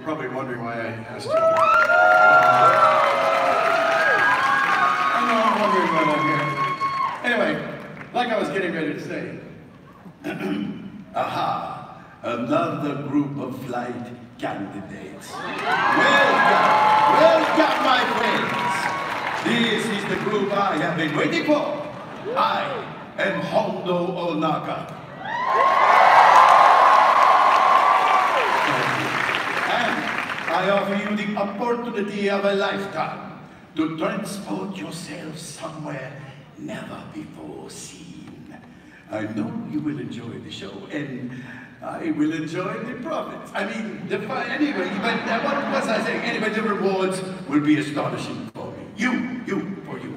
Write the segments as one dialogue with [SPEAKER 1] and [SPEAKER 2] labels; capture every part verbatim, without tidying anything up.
[SPEAKER 1] probably wondering why I asked you. I know I'm wondering why I'm here. Anyway, like I was getting ready to say.
[SPEAKER 2] Aha! Another group of flight candidates. Welcome! Welcome, my friends! This is the group I have been waiting for. I am Hondo Onaka. And I offer you the opportunity of a lifetime to transport yourself somewhere never before seen. I know you will enjoy the show, and I will enjoy the profits. I mean, the fun, anyway, but uh, what was I saying? Anyway, the rewards will be astonishing for me. You, you, for you.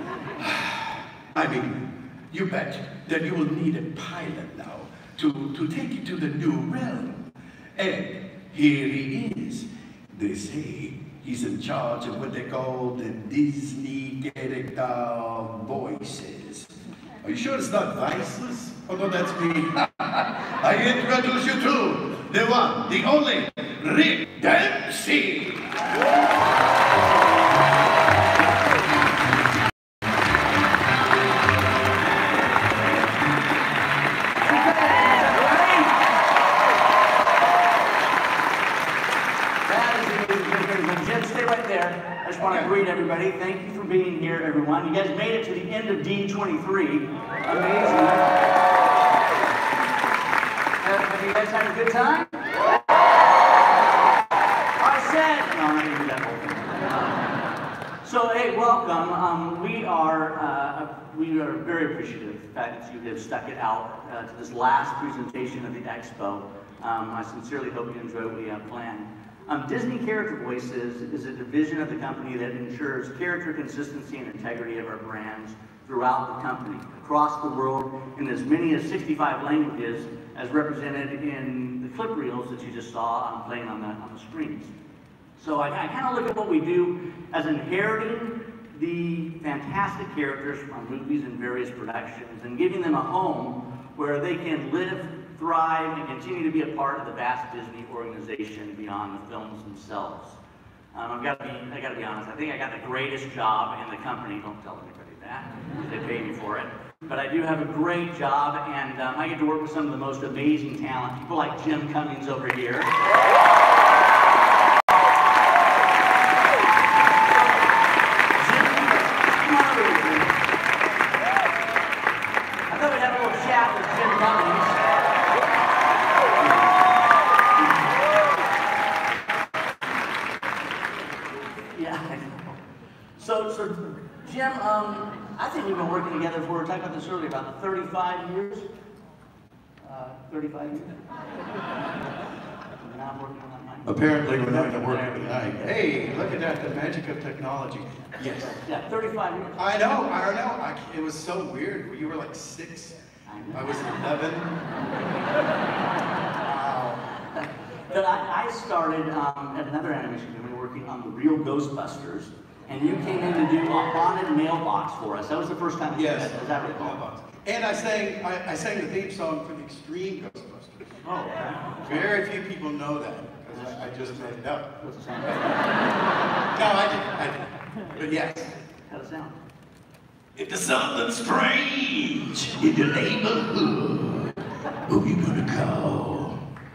[SPEAKER 2] I mean, you bet that you will need a pilot now to, to take you to the new realm. And here he is. They say he's in charge of what they call the Disney character voices. Are you sure it's not Vices? Oh no, that's me. I introduce you to the one, the only, Rick Dempsey.
[SPEAKER 3] I want to greet everybody. Thank you for being here, everyone. You guys made it to the end of D twenty-three. Amazing. Have you guys had a good time? I said, no, I'm not going to do that whole thing. So, hey, welcome. Um, we are uh, we are very appreciative that you have stuck it out uh, to this last presentation of the Expo. Um, I sincerely hope you enjoy what we have planned. Um, Disney Character Voices is a division of the company that ensures character consistency and integrity of our brands throughout the company, across the world, in as many as sixty-five languages, as represented in the clip reels that you just saw um, playing on the, on the screens. So I, I kind of look at what we do as inheriting the fantastic characters from movies and various productions and giving them a home where they can live, thrive, and continue to be a part of the vast Disney organization beyond the films themselves. Um, I've got to be, I got to be honest. I think I got the greatest job in the company. Don't tell anybody that, because they pay me for it. But I do have a great job, and um, I get to work with some of the most amazing talent. People like Jim Cummings over here. I thought we'd have a little chat with Jim Cummings. So, so Jim, um, I think we've been working together for, we were talking about this earlier, about thirty-five years? Uh, thirty-five years? We're not working on that mic.
[SPEAKER 1] Apparently we're not going to work tonight. Hey, look at that, the magic of technology.
[SPEAKER 3] Yes. Yeah, thirty-five years.
[SPEAKER 1] I know, I don't know. I, it was so weird. You were like six. I, I was eleven.
[SPEAKER 3] Wow. But I, I started um, at another animation company working on the real Ghostbusters. And you came in to do a haunted mailbox for us. That was the first time you
[SPEAKER 1] yes.
[SPEAKER 3] did that. Is that right?
[SPEAKER 1] Mailbox. And I sang, I, I sang the theme song for the Extreme Ghostbusters.
[SPEAKER 3] Oh, okay.
[SPEAKER 1] Very few people know that, because I, I just made it up.
[SPEAKER 3] What's the sound?
[SPEAKER 1] No, I didn't, I didn't. But yes.
[SPEAKER 3] How's it sound?
[SPEAKER 2] It's something strange in the neighborhood. Who you gonna call?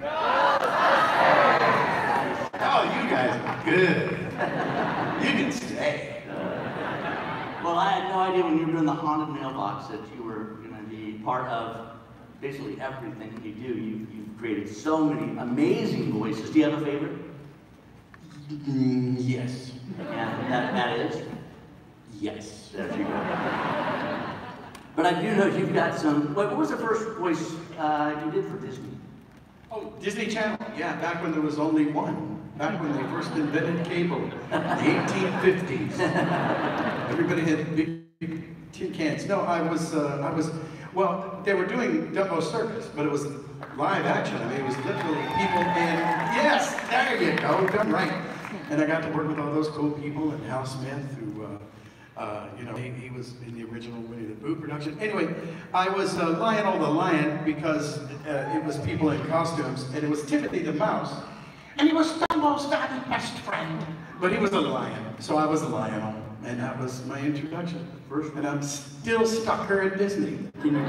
[SPEAKER 1] Oh, you guys are good. You can stay.
[SPEAKER 3] Well, I had no idea when you were doing the haunted mailbox that you were going to be part of basically everything that you do. You, you've created so many amazing voices. Do you have a favorite?
[SPEAKER 1] Mm, yes.
[SPEAKER 3] And that, that is?
[SPEAKER 1] Yes.
[SPEAKER 3] There you go. But I do know you've got some, what, what was the first voice uh, you did for Disney?
[SPEAKER 1] Oh, Disney Channel. Yeah, back when there was only one. Back when they first invented cable, in the eighteen fifties. Everybody had big tin cans. No, I was, uh, I was, well, they were doing Dumbo Circus, but it was live action. I mean, it was literally people in, yes, there you go, done right. And I got to work with all those cool people, and Hal Smith, who, uh, uh, you know, he, he was in the original Winnie the Pooh production. Anyway, I was uh, Lionel the Lion because uh, it was people in costumes, and it was Timothy the Mouse.
[SPEAKER 2] and he was Dumbo's very best friend.
[SPEAKER 1] But he was a lion, so I was a lion, and that was my introduction. First, and I'm still stucker at Disney.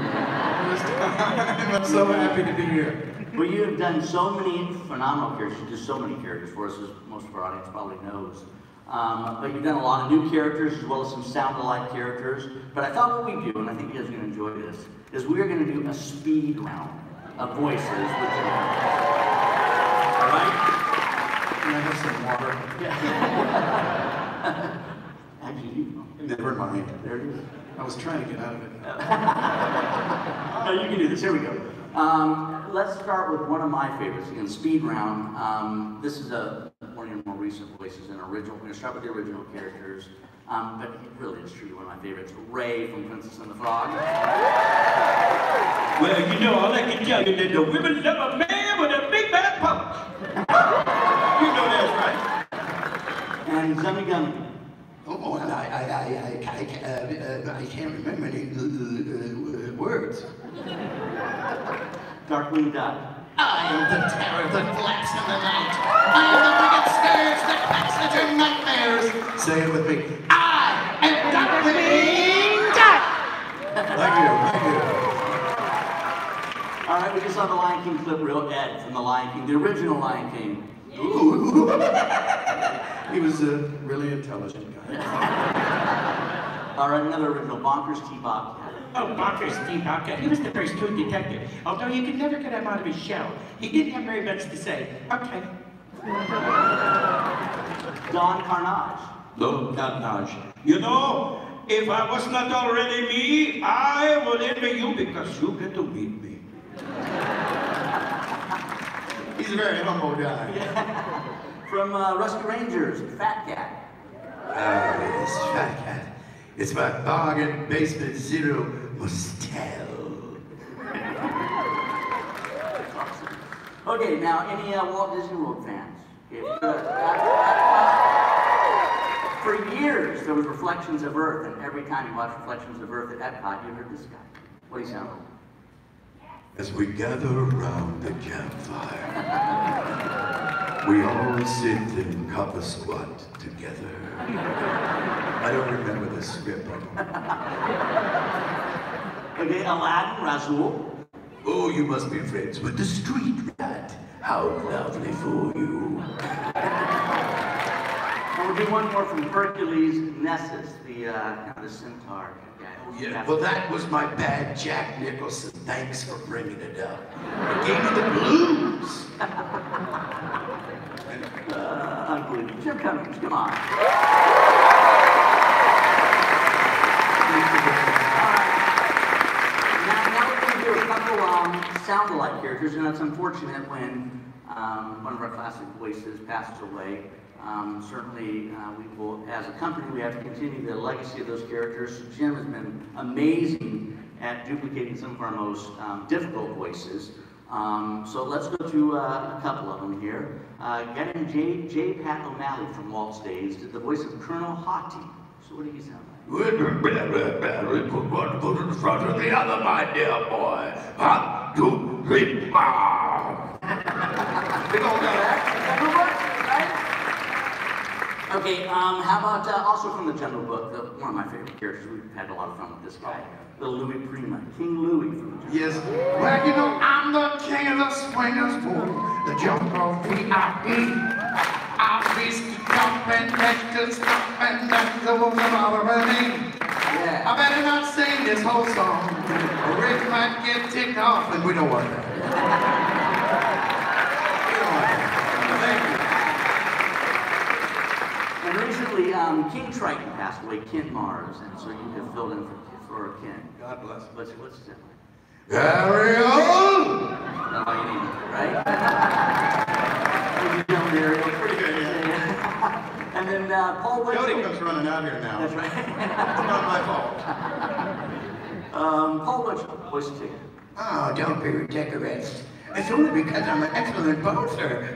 [SPEAKER 1] I'm so happy to be here.
[SPEAKER 3] Well, you have done so many phenomenal characters. You do so many characters for us, as most of our audience probably knows. Um, but you've done a lot of new characters as well as some sound-alike characters. But I thought what we do, and I think you guys are going to enjoy this, is we are going to do a speed round of voices with you. All right?
[SPEAKER 1] Can I have some water?
[SPEAKER 3] Yeah. Actually,
[SPEAKER 1] never mind.
[SPEAKER 3] There it is.
[SPEAKER 1] I was trying to get out of it.
[SPEAKER 3] No, you can do this. Here we go. Um, let's start with one of my favorites, again, speed round. Um, this is a, one of your more recent voices, an original. We're going to start with the original characters, um, but it really is truly one of my favorites. Ray from Princess and the Frog.
[SPEAKER 4] Well, you know, all I can tell you that the women love a man with a big bad punch. You know that's right.
[SPEAKER 3] And Zummy Gummy.
[SPEAKER 2] Oh, and I, I, I, I, I, uh, uh, I can't remember any uh, uh, words.
[SPEAKER 3] Darkwing Duck.
[SPEAKER 2] I am the terror that flaps in the night. I am the wicked scourge that pecks at your nightmares.
[SPEAKER 1] Say it with me.
[SPEAKER 2] I am Darkwing Duck!
[SPEAKER 1] Thank you, thank you.
[SPEAKER 3] All right, we just saw the Lion King clip, real Ed from the Lion King, the original Lion King.
[SPEAKER 1] Ooh. He was a really intelligent guy.
[SPEAKER 3] All right, another original, Bonkers T-Bobcat.
[SPEAKER 4] Oh, Bonkers Steve Bobcat. He was the first true detective. Although you could never get him out of his shell. He didn't have very much to say. Okay.
[SPEAKER 3] Don Carnage.
[SPEAKER 4] No, not Naj. You know, if I was not already me, I would envy you because you get to meet me.
[SPEAKER 1] He's a very humble guy.
[SPEAKER 3] Yeah. From uh, Rescue Rangers, Fat Cat.
[SPEAKER 2] Ah, yes, Fat Cat. It's my bargain basement zero mustel.
[SPEAKER 3] Okay, now any uh, Walt Disney World fans? If, uh, for years there was Reflections of Earth, and every time you watch Reflections of Earth at Epcot, you heard this guy. What do you sound like?
[SPEAKER 2] As we gather around the campfire, we all sit and copper squat together. I don't remember the script.
[SPEAKER 3] Okay, Aladdin, Rasul.
[SPEAKER 2] Oh, you must be friends with the street rat. How lovely for you.
[SPEAKER 3] And we'll do one more from Hercules, Nessus, the uh, kind of the centaur guy.
[SPEAKER 2] Yeah, well, that was my bad Jack Nicholson. Thanks for bringing it up. It gave me the blues.
[SPEAKER 3] Uh, unbelievable. Jim Cummings, come on. Um, sound-alike characters, and it's unfortunate when um, one of our classic voices passes away. Um, certainly, uh, we will, as a company, we have to continue the legacy of those characters. Jim has been amazing at duplicating some of our most um, difficult voices. Um, so let's go to uh, a couple of them here. Uh, getting J. J. Pat O'Malley from Walt's days did the voice of Colonel Haughty. So what do you sound like?
[SPEAKER 2] Put one foot in front of the other, my dear boy. One, two, three, four.
[SPEAKER 3] Big old guy. Right? Okay, um, how about uh, also from the Jungle Book, the, one of my favorite characters. We've had a lot of fun with this guy. The Louis Prima, King Louis from the Jungle
[SPEAKER 1] Yes.
[SPEAKER 3] Book.
[SPEAKER 1] Well, you know, I'm the king of the swingers, boy. The jungle V I P. I'll be jumping, extra stomping, that's the one about me.
[SPEAKER 3] Yeah.
[SPEAKER 1] I better not sing this whole song, or Rick might get ticked off, and we don't want that. We don't want that.
[SPEAKER 3] And recently, um, King Triton passed away, Ken Mars, and so you have filled in for, for Ken.
[SPEAKER 1] God bless him.
[SPEAKER 3] What's, what's his name?
[SPEAKER 2] Ariel!
[SPEAKER 3] That's all you need, right? You know, Ariel. Pretty good, yeah. And then uh, Paul Witch.
[SPEAKER 1] Jodi comes running out here now.
[SPEAKER 3] That's right.
[SPEAKER 1] It's not my fault.
[SPEAKER 3] um, Paul Witch, voice tick.
[SPEAKER 2] Oh, don't be ridiculous. It's only because I'm an excellent bouncer.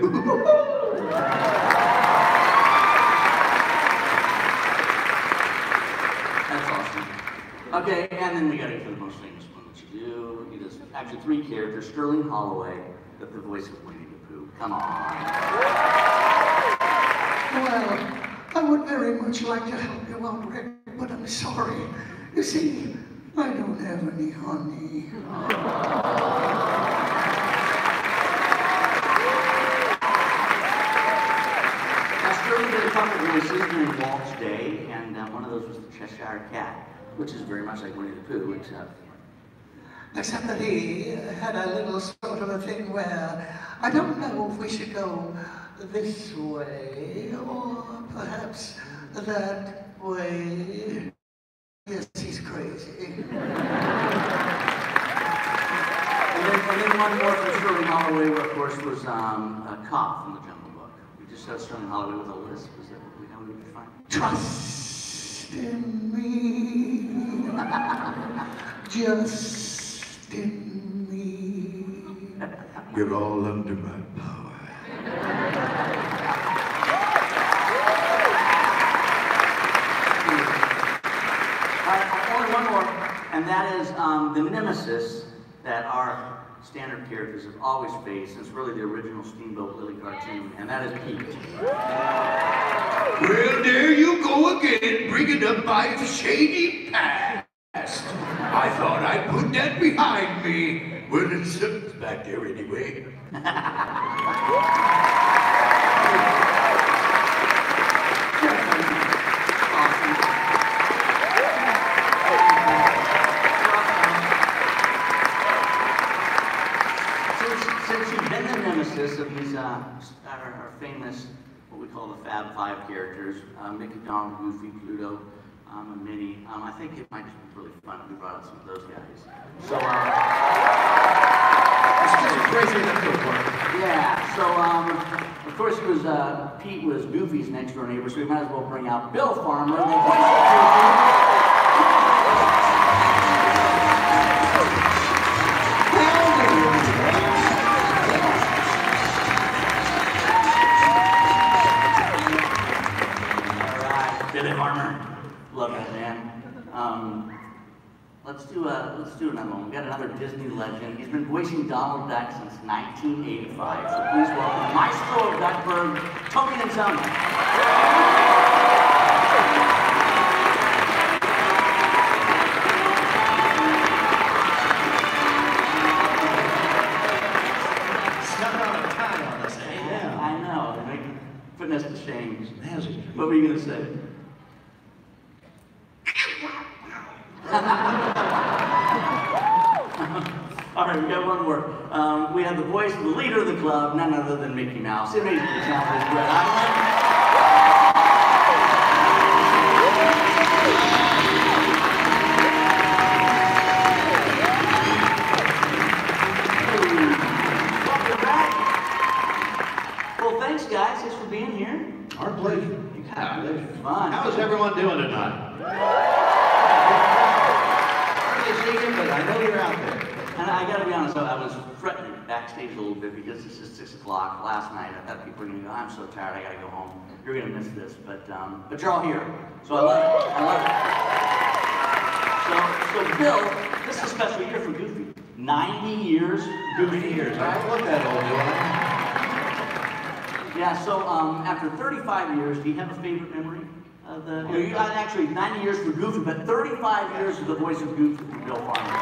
[SPEAKER 3] That's awesome. Okay, and then we got to get to the most famous one that you do. He does actually three characters: Sterling Holloway, the, the voice of Winnie the Pooh. Come on.
[SPEAKER 5] Well, I would very much like to help you out, Rick, but I'm sorry. You see, I don't have any honey.
[SPEAKER 3] Now, Sterling did a couple of voices during Walt's Day, and uh, one of those was the Cheshire Cat, which is very much like Winnie the Pooh, except...
[SPEAKER 5] Except that he had a little sort of a thing where I don't know if we should go this way or perhaps that way. Yes, he's crazy.
[SPEAKER 3] And then, and then one more from Sterling Holloway, where, of course, was um, a cop from the Jungle Book. We just saw Sterling Holloway with a list. Was that what we, how we would define it?
[SPEAKER 5] Trust in me. Just in me.
[SPEAKER 2] You're all under my power.
[SPEAKER 3] Uh, only one more, and that is um, the nemesis that our standard characters have always faced since really the original Steamboat Willie cartoon, and that is Pete.
[SPEAKER 2] Well, there you go again, bringing up my shady past. I thought I'd put that behind me. Well, it's uh, back there anyway.
[SPEAKER 3] Since, since you've been the nemesis of these, uh, our, our famous, what we call the Fab Five characters, uh, Mickey, Donald, Goofy, Pluto, um, and Minnie, um, I think it might just be really fun if we brought out some of those guys. So, uh,
[SPEAKER 1] It's just crazy enough to work.
[SPEAKER 3] yeah, so, um, of course, it was, uh, Pete was Goofy's next door neighbor, so we might as well bring out Bill Farmer. And then Billy Farmer, love that man. Um, let's do a let's do another one. We got another Disney legend. He's been voicing Donald Duck since nineteen eighty-five. So please welcome Maestro of Duckburg, Tony Anselmo.
[SPEAKER 1] Snuck out a tie on us, eh?
[SPEAKER 3] Yeah, I know. They're making, putting us to shame.
[SPEAKER 1] Magic.
[SPEAKER 3] What were you gonna say? All right, we got one more. Um, we have the voice of the leader of the club, none other than Mickey Mouse. Amazing talented Bret. Welcome back. Well, thanks, guys. Thanks for being here.
[SPEAKER 1] Our pleasure.
[SPEAKER 4] Yeah, pleasure.
[SPEAKER 3] Fun.
[SPEAKER 4] How's everyone doing tonight? Hardly see you, but I know you're out there.
[SPEAKER 3] And I gotta be honest, I was fretting backstage a little bit because this is six o'clock last night. I thought people were gonna go, I'm so tired, I gotta go home. You're gonna miss this, but um, but you're all here. So I love it. I love it. So, so Bill, this is a special year for Goofy. ninety years, Goofy years.
[SPEAKER 4] I don't look that old, do I?
[SPEAKER 3] Yeah, so um, after thirty-five years, do you have a favorite memory? Of the, you know, actually, ninety years for Goofy, but thirty-five years of the voice of Goofy from Bill Farmer.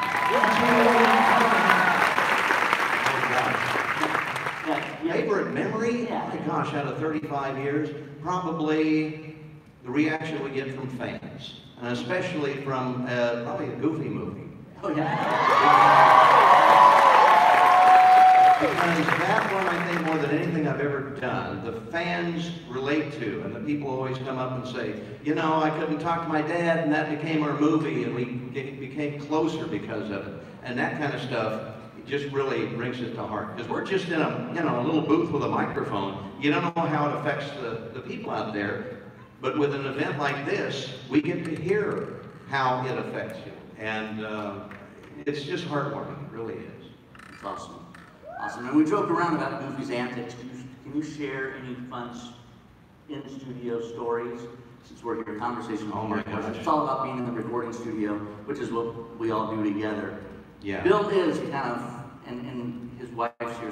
[SPEAKER 3] Yeah, yeah.
[SPEAKER 4] Favorite memory?
[SPEAKER 3] Yeah.
[SPEAKER 4] Oh my gosh, out of thirty-five years, probably the reaction we get from fans, and especially from uh, probably a Goofy movie.
[SPEAKER 3] Oh, yeah.
[SPEAKER 4] Because that one, I think, more than anything I've ever done, the fans relate to, and the people always come up and say, you know, I couldn't talk to my dad, and that became our movie, and we get, became closer because of it. And that kind of stuff, it just really brings it to heart. Because we're just in a, you know, a little booth with a microphone. You don't know how it affects the, the people out there, but with an event like this, we get to hear how it affects you. And uh, it's just heartwarming, it really is.
[SPEAKER 3] That's awesome. Awesome. And we joke around about Goofy's antics. Can you, can you share any fun in-studio stories? Since we're here, conversation.
[SPEAKER 4] Oh my gosh.
[SPEAKER 3] It's all about being in the recording studio, which is what we all do together.
[SPEAKER 4] Yeah.
[SPEAKER 3] Bill is kind of, and, and his wife's here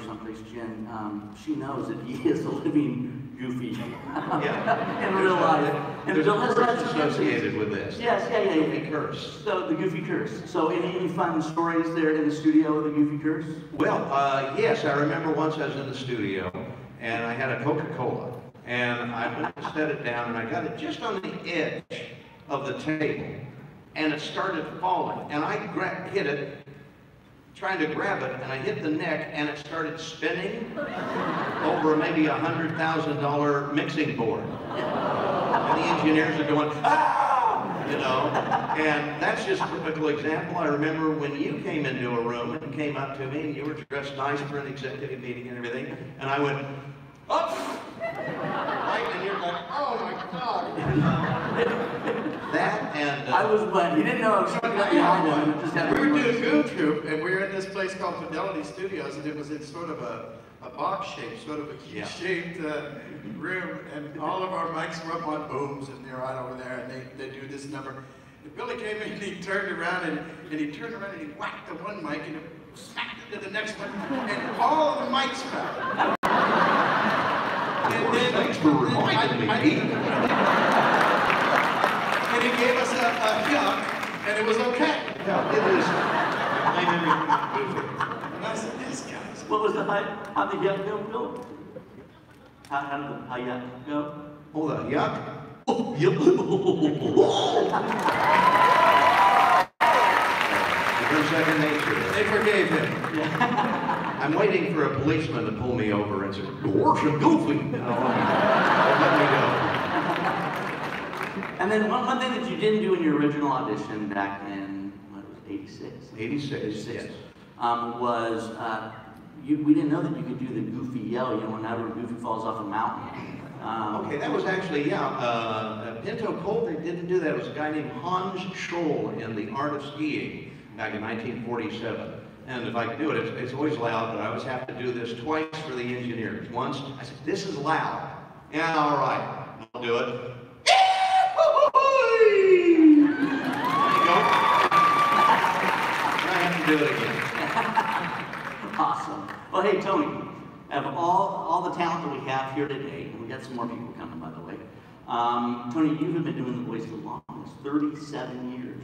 [SPEAKER 3] someplace, Jen, um, she knows that he is a living goofy.
[SPEAKER 4] Yeah.
[SPEAKER 3] In real life. And
[SPEAKER 4] There's a
[SPEAKER 3] Bill has
[SPEAKER 4] curse
[SPEAKER 3] had some
[SPEAKER 4] associated with this.
[SPEAKER 3] Yes, yeah, yeah.
[SPEAKER 4] Goofy
[SPEAKER 3] yeah.
[SPEAKER 4] curse.
[SPEAKER 3] So the goofy curse. So any, any fun stories there in the studio with the goofy curse?
[SPEAKER 4] Well, uh, yes, I remember once I was in the studio and I had a Coca-Cola and I went to set it down and I got it just on the edge of the table and it started falling and I gra hit it trying to grab it, and I hit the neck, and it started spinning over maybe a hundred thousand dollar mixing board. And the engineers are going, ah, you know. And that's just a typical example. I remember when you came into a room and came up to me, and you were dressed nice for an executive meeting and everything, and I went, up, right, and you're like, oh my God. That and uh,
[SPEAKER 3] I was wet. You didn't know I was talking about the album. Just had
[SPEAKER 1] We were doing Goon Troop, and we were in this place called Fidelity Studios, and it was in sort of a, a box shape, sort of a key-shaped uh, room, and all of our mics were up on booms, and they're right over there, and they, they do this number. And Billy came in, and he turned around, and, and he turned around, and he whacked the one mic, and it smacked into the next one, and all of the mics fell. And then,
[SPEAKER 4] thanks for reminding me.
[SPEAKER 1] I, I, and he gave us a, a yuck, and it was okay.
[SPEAKER 4] Yeah, it is. Blame everything on goofy.
[SPEAKER 1] And I said, this guy's...
[SPEAKER 3] What was the hype? How'd the yuck go, Bill? How, how did the how yuck go?
[SPEAKER 4] Oh, the yuck? Oh, yuck. Your second nature.
[SPEAKER 1] They forgave him.
[SPEAKER 4] I'm waiting for a policeman to pull me over and say, "Gosh, you're goofy." No, let me go.
[SPEAKER 3] And then one, one thing that you didn't do in your original audition back in, what was it, eighty-six?
[SPEAKER 4] eighty-six,
[SPEAKER 3] eighty-six,
[SPEAKER 4] yes.
[SPEAKER 3] um, was, uh, you, we didn't know that you could do the goofy yell, you know, whenever Goofy falls off a mountain. Um,
[SPEAKER 4] Okay, that was actually, yeah, uh, Pinto Colt, they didn't do that. It was a guy named Hans Scholl in The Art of Skiing back in nineteen forty-seven. And if I could do it, it's, it's always loud, but I always have to do this twice for the engineers. Once, I said, this is loud. Yeah, all right, I'll do it. I have to do it again.
[SPEAKER 3] Awesome. Well, hey, Tony, of all, all the talent that we have here today, and we got some more people coming, by the way, um, Tony, you have been doing the voice the longest, thirty-seven years,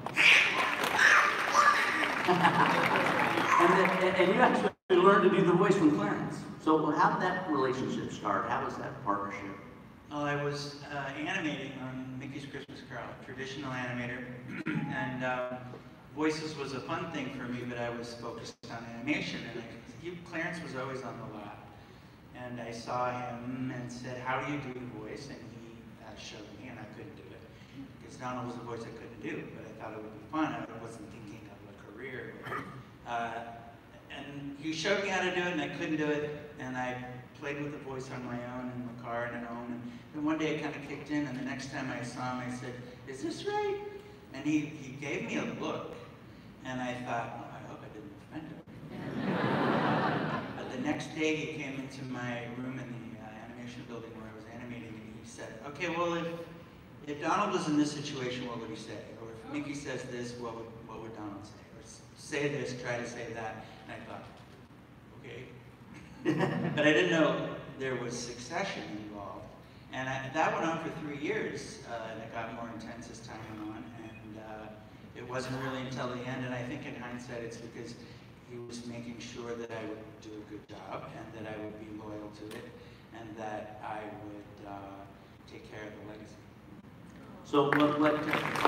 [SPEAKER 3] right? and, the, and you actually learned to do the voice from Clarence. So how did that relationship start? How was that partnership?
[SPEAKER 6] Well, I was uh, animating on Mickey's Christmas Carol, traditional animator, and uh, voices was a fun thing for me, but I was focused on animation, and I, he, Clarence was always on the lot. And I saw him and said, how do you do the voice? And he uh, showed me, and I couldn't do it. Because Donald was a voice I couldn't do, but I thought it would be fun. I wasn't thinking of a career. Uh, and he showed me how to do it, and I couldn't do it, and I played with the voice on my own in the car and at home. And then one day it kind of kicked in, and the next time I saw him, I said, is this right? And he, he gave me a look, and I thought, oh, I hope I didn't offend him. But the next day he came into my room in the uh, animation building where I was animating, and he said, okay, well, if, if Donald was in this situation, what would he say? Or if Mickey says this, what would, what would Donald say? Or say this, try to say that. And I thought, okay. But I didn't know there was succession involved. And I, that went on for three years, uh, and it got more intense as time went on. And uh, it wasn't really until the end, and I think in hindsight it's because he was making sure that I would do a good job, and that I would be loyal to it, and that I would uh, take care of the legacy.
[SPEAKER 3] So what, what,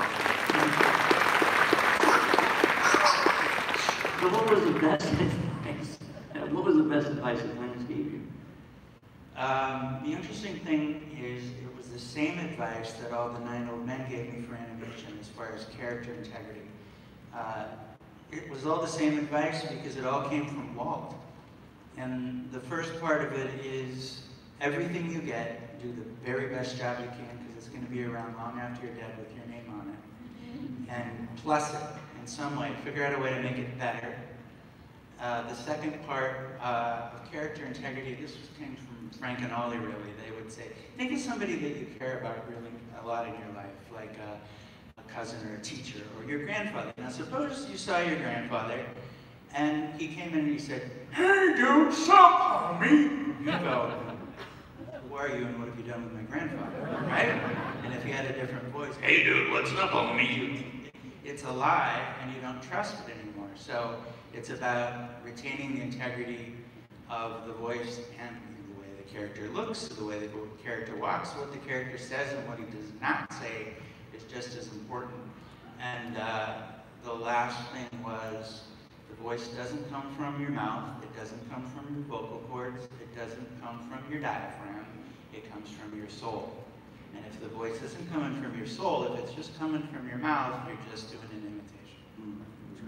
[SPEAKER 3] so what was the best advice? What was the best advice that Clarence gave you?
[SPEAKER 6] Um, the interesting thing is it was the same advice that all the nine old men gave me for animation as far as character integrity. Uh, it was all the same advice because it all came from Walt. And the first part of it is everything you get, do the very best job you can because it's going to be around long after you're dead with your name on it. And plus it in some way, figure out a way to make it better. Uh, the second part uh, of character integrity, this was, came from Frank and Ollie really. They would say, think of somebody that you care about really a lot in your life, like a, a cousin or a teacher or your grandfather. Now suppose you saw your grandfather And he came in and he said, "Hey dude, sup, homie?" You go, "Who are you and what have you done with my grandfather?" Right? And if he had a different voice, "Hey dude, what's up, homie?" It's a lie and you don't trust it anymore. So it's about retaining the integrity of the voice and the way the character looks, the way the character walks, what the character says and what he does not say is just as important. And uh, the last thing was, the voice doesn't come from your mouth, it doesn't come from your vocal cords, it doesn't come from your diaphragm, it comes from your soul. And if the voice isn't coming from your soul, if it's just coming from your mouth, you're just doing an imitation.
[SPEAKER 3] Mm,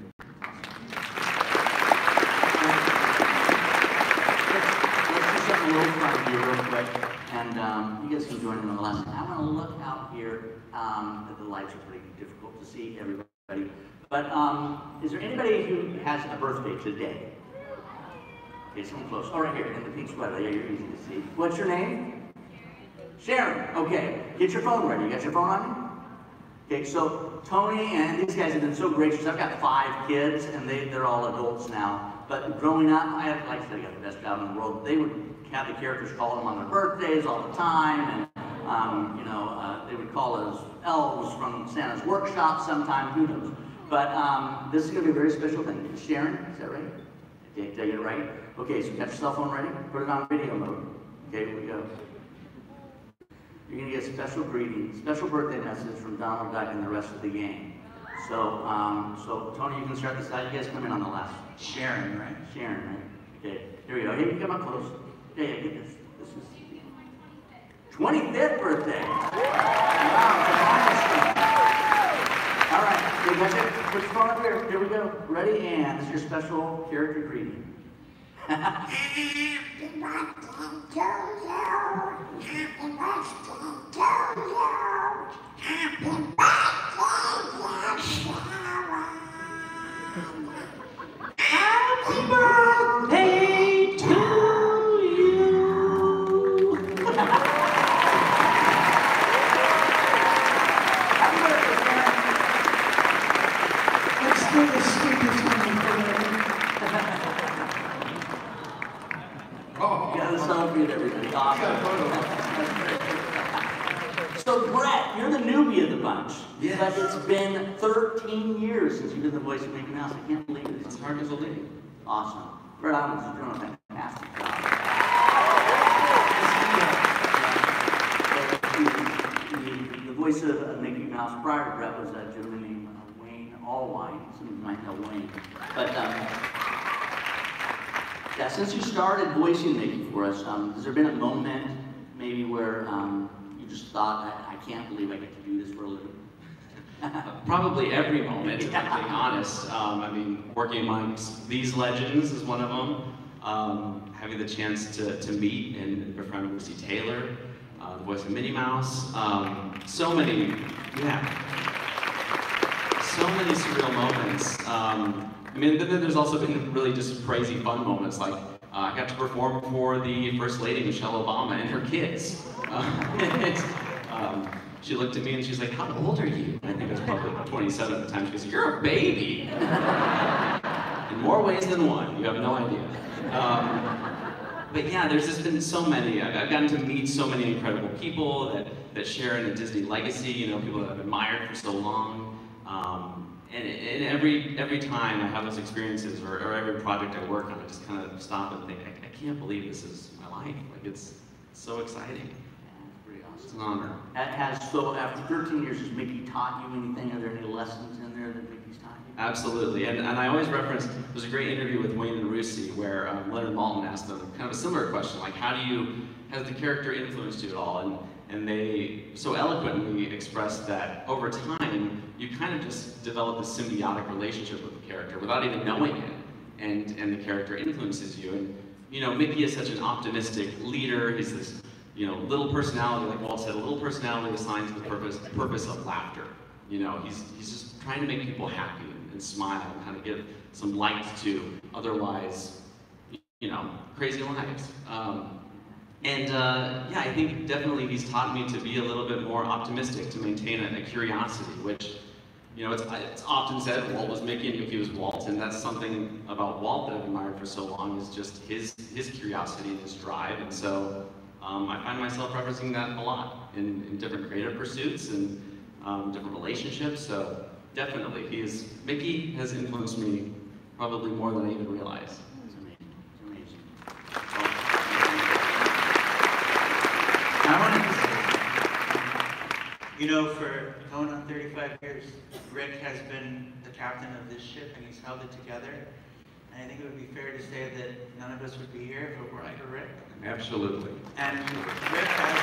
[SPEAKER 3] let's do something a little fun here real quick, and um, you guys can join in on the lesson. I want to look out here. Um, the lights are pretty difficult to see everybody. But um, is there anybody who has a birthday today? Okay, someone close. Oh, right here, in the pink sweater. Yeah, you're easy to see. What's your name? Sharon. Okay, get your phone ready. You got your phone on you? Okay, so Tony and these guys have been so gracious. I've got five kids, and they, they're all adults now. But growing up, I had, like I said, I got the best job in the world. They would have the characters call them on their birthdays all the time, and um, you know, uh, they would call us elves from Santa's workshop sometime, who knows. But um, this is going to be a very special thing. Sharon, is that right? Did, did I get it right? Okay, so you got your cell phone ready? Put it on video mode. Okay, here we go. You're going to get a special greeting, special birthday message from Donald Duck and the rest of the gang. So, um, so Tony, you can start this out. You guys come in on the last.
[SPEAKER 6] Sharon, right?
[SPEAKER 3] Sharon, right? Okay, here we go. Here, you come up close. Yeah, yeah, get this. This is twenty-fifth birthday. Wow, all right, you got it? Put your phone up here. Here we go. Ready? And this is your special character greeting.
[SPEAKER 7] Happy birthday to you. Happy birthday to you. Happy birthday, Sharon. Happy birthday to you.
[SPEAKER 5] Let's do the stupid thing.
[SPEAKER 3] Oh, yeah, let's celebrate everybody. Awesome. So, Bret, you're the newbie of the bunch.
[SPEAKER 1] Yes.
[SPEAKER 3] But it's been thirteen years since you did the voice of Mickey Mouse. I can't believe it.
[SPEAKER 1] It's hard to believe.
[SPEAKER 3] Awesome. Bret, I was doing a fantastic job. The, the voice of uh, Mickey Mouse prior to Bret was a gentleman named uh, Wayne Allwine. Some of you might know Wayne. But, um, yeah, since you started voicing Mickey for us, um, has there been a moment maybe where um, you just thought, I, I can't believe I get to do this for a living?
[SPEAKER 8] Probably every moment, if I'm being honest. Um, I mean, working amongst these legends is one of them. Um, having the chance to, to meet and befriend Lucy Taylor, uh, the voice of Minnie Mouse. Um, so many, yeah. So many surreal moments. Um, I mean, then there's also been really just crazy fun moments, like uh, I got to perform for the First Lady, Michelle Obama, and her kids. Uh, and, um, she looked at me and she's like, "How old are you?" I think I was probably twenty-seven at the time. She goes, "You're a baby." In more ways than one, you have no idea. Um, but yeah, there's just been so many. I've, I've gotten to meet so many incredible people that, that share in a Disney legacy, you know, people that I've admired for so long. Um, and, and every every time I have those experiences, or, or every project I work on, I just kind of stop and think, I, I can't believe this is my life. Like, it's so exciting. It's an honor.
[SPEAKER 3] Has, so after thirteen years, has Mickey taught you anything? Are there any lessons in there that Mickey's taught you?
[SPEAKER 8] Absolutely, and, and I always reference, there's a great interview with Wayne and Russi where um, Leonard Maltin asked them kind of a similar question, like how do you, has the character influenced you at all? And, and they so eloquently expressed that over time, you kind of just develop this symbiotic relationship with the character without even knowing it, and, and the character influences you. And you know, Mickey is such an optimistic leader, he's this you know, little personality, like Walt said, a little personality assigned to the purpose, the purpose of laughter. You know, he's, he's just trying to make people happy and, and smile and kind of give some light to otherwise, you know, crazy lives. Um, and uh, yeah, I think definitely he's taught me to be a little bit more optimistic, to maintain a, a curiosity, which, you know, it's, it's often said Walt was Mickey and Mickey was Walt, and that's something about Walt that I've admired for so long, is just his, his curiosity and his drive. And so um, I find myself referencing that a lot in, in different creative pursuits and um, different relationships. So definitely, he is, Mickey has influenced me probably more than I even realize.
[SPEAKER 3] It's amazing. It's amazing.
[SPEAKER 6] I wanted to say, you know, for going on thirty-five years, Rick has been the captain of this ship and he's held it together. And I think it would be fair to say that none of us would be here if it weren't for Rick.
[SPEAKER 4] Absolutely.
[SPEAKER 6] And Rick has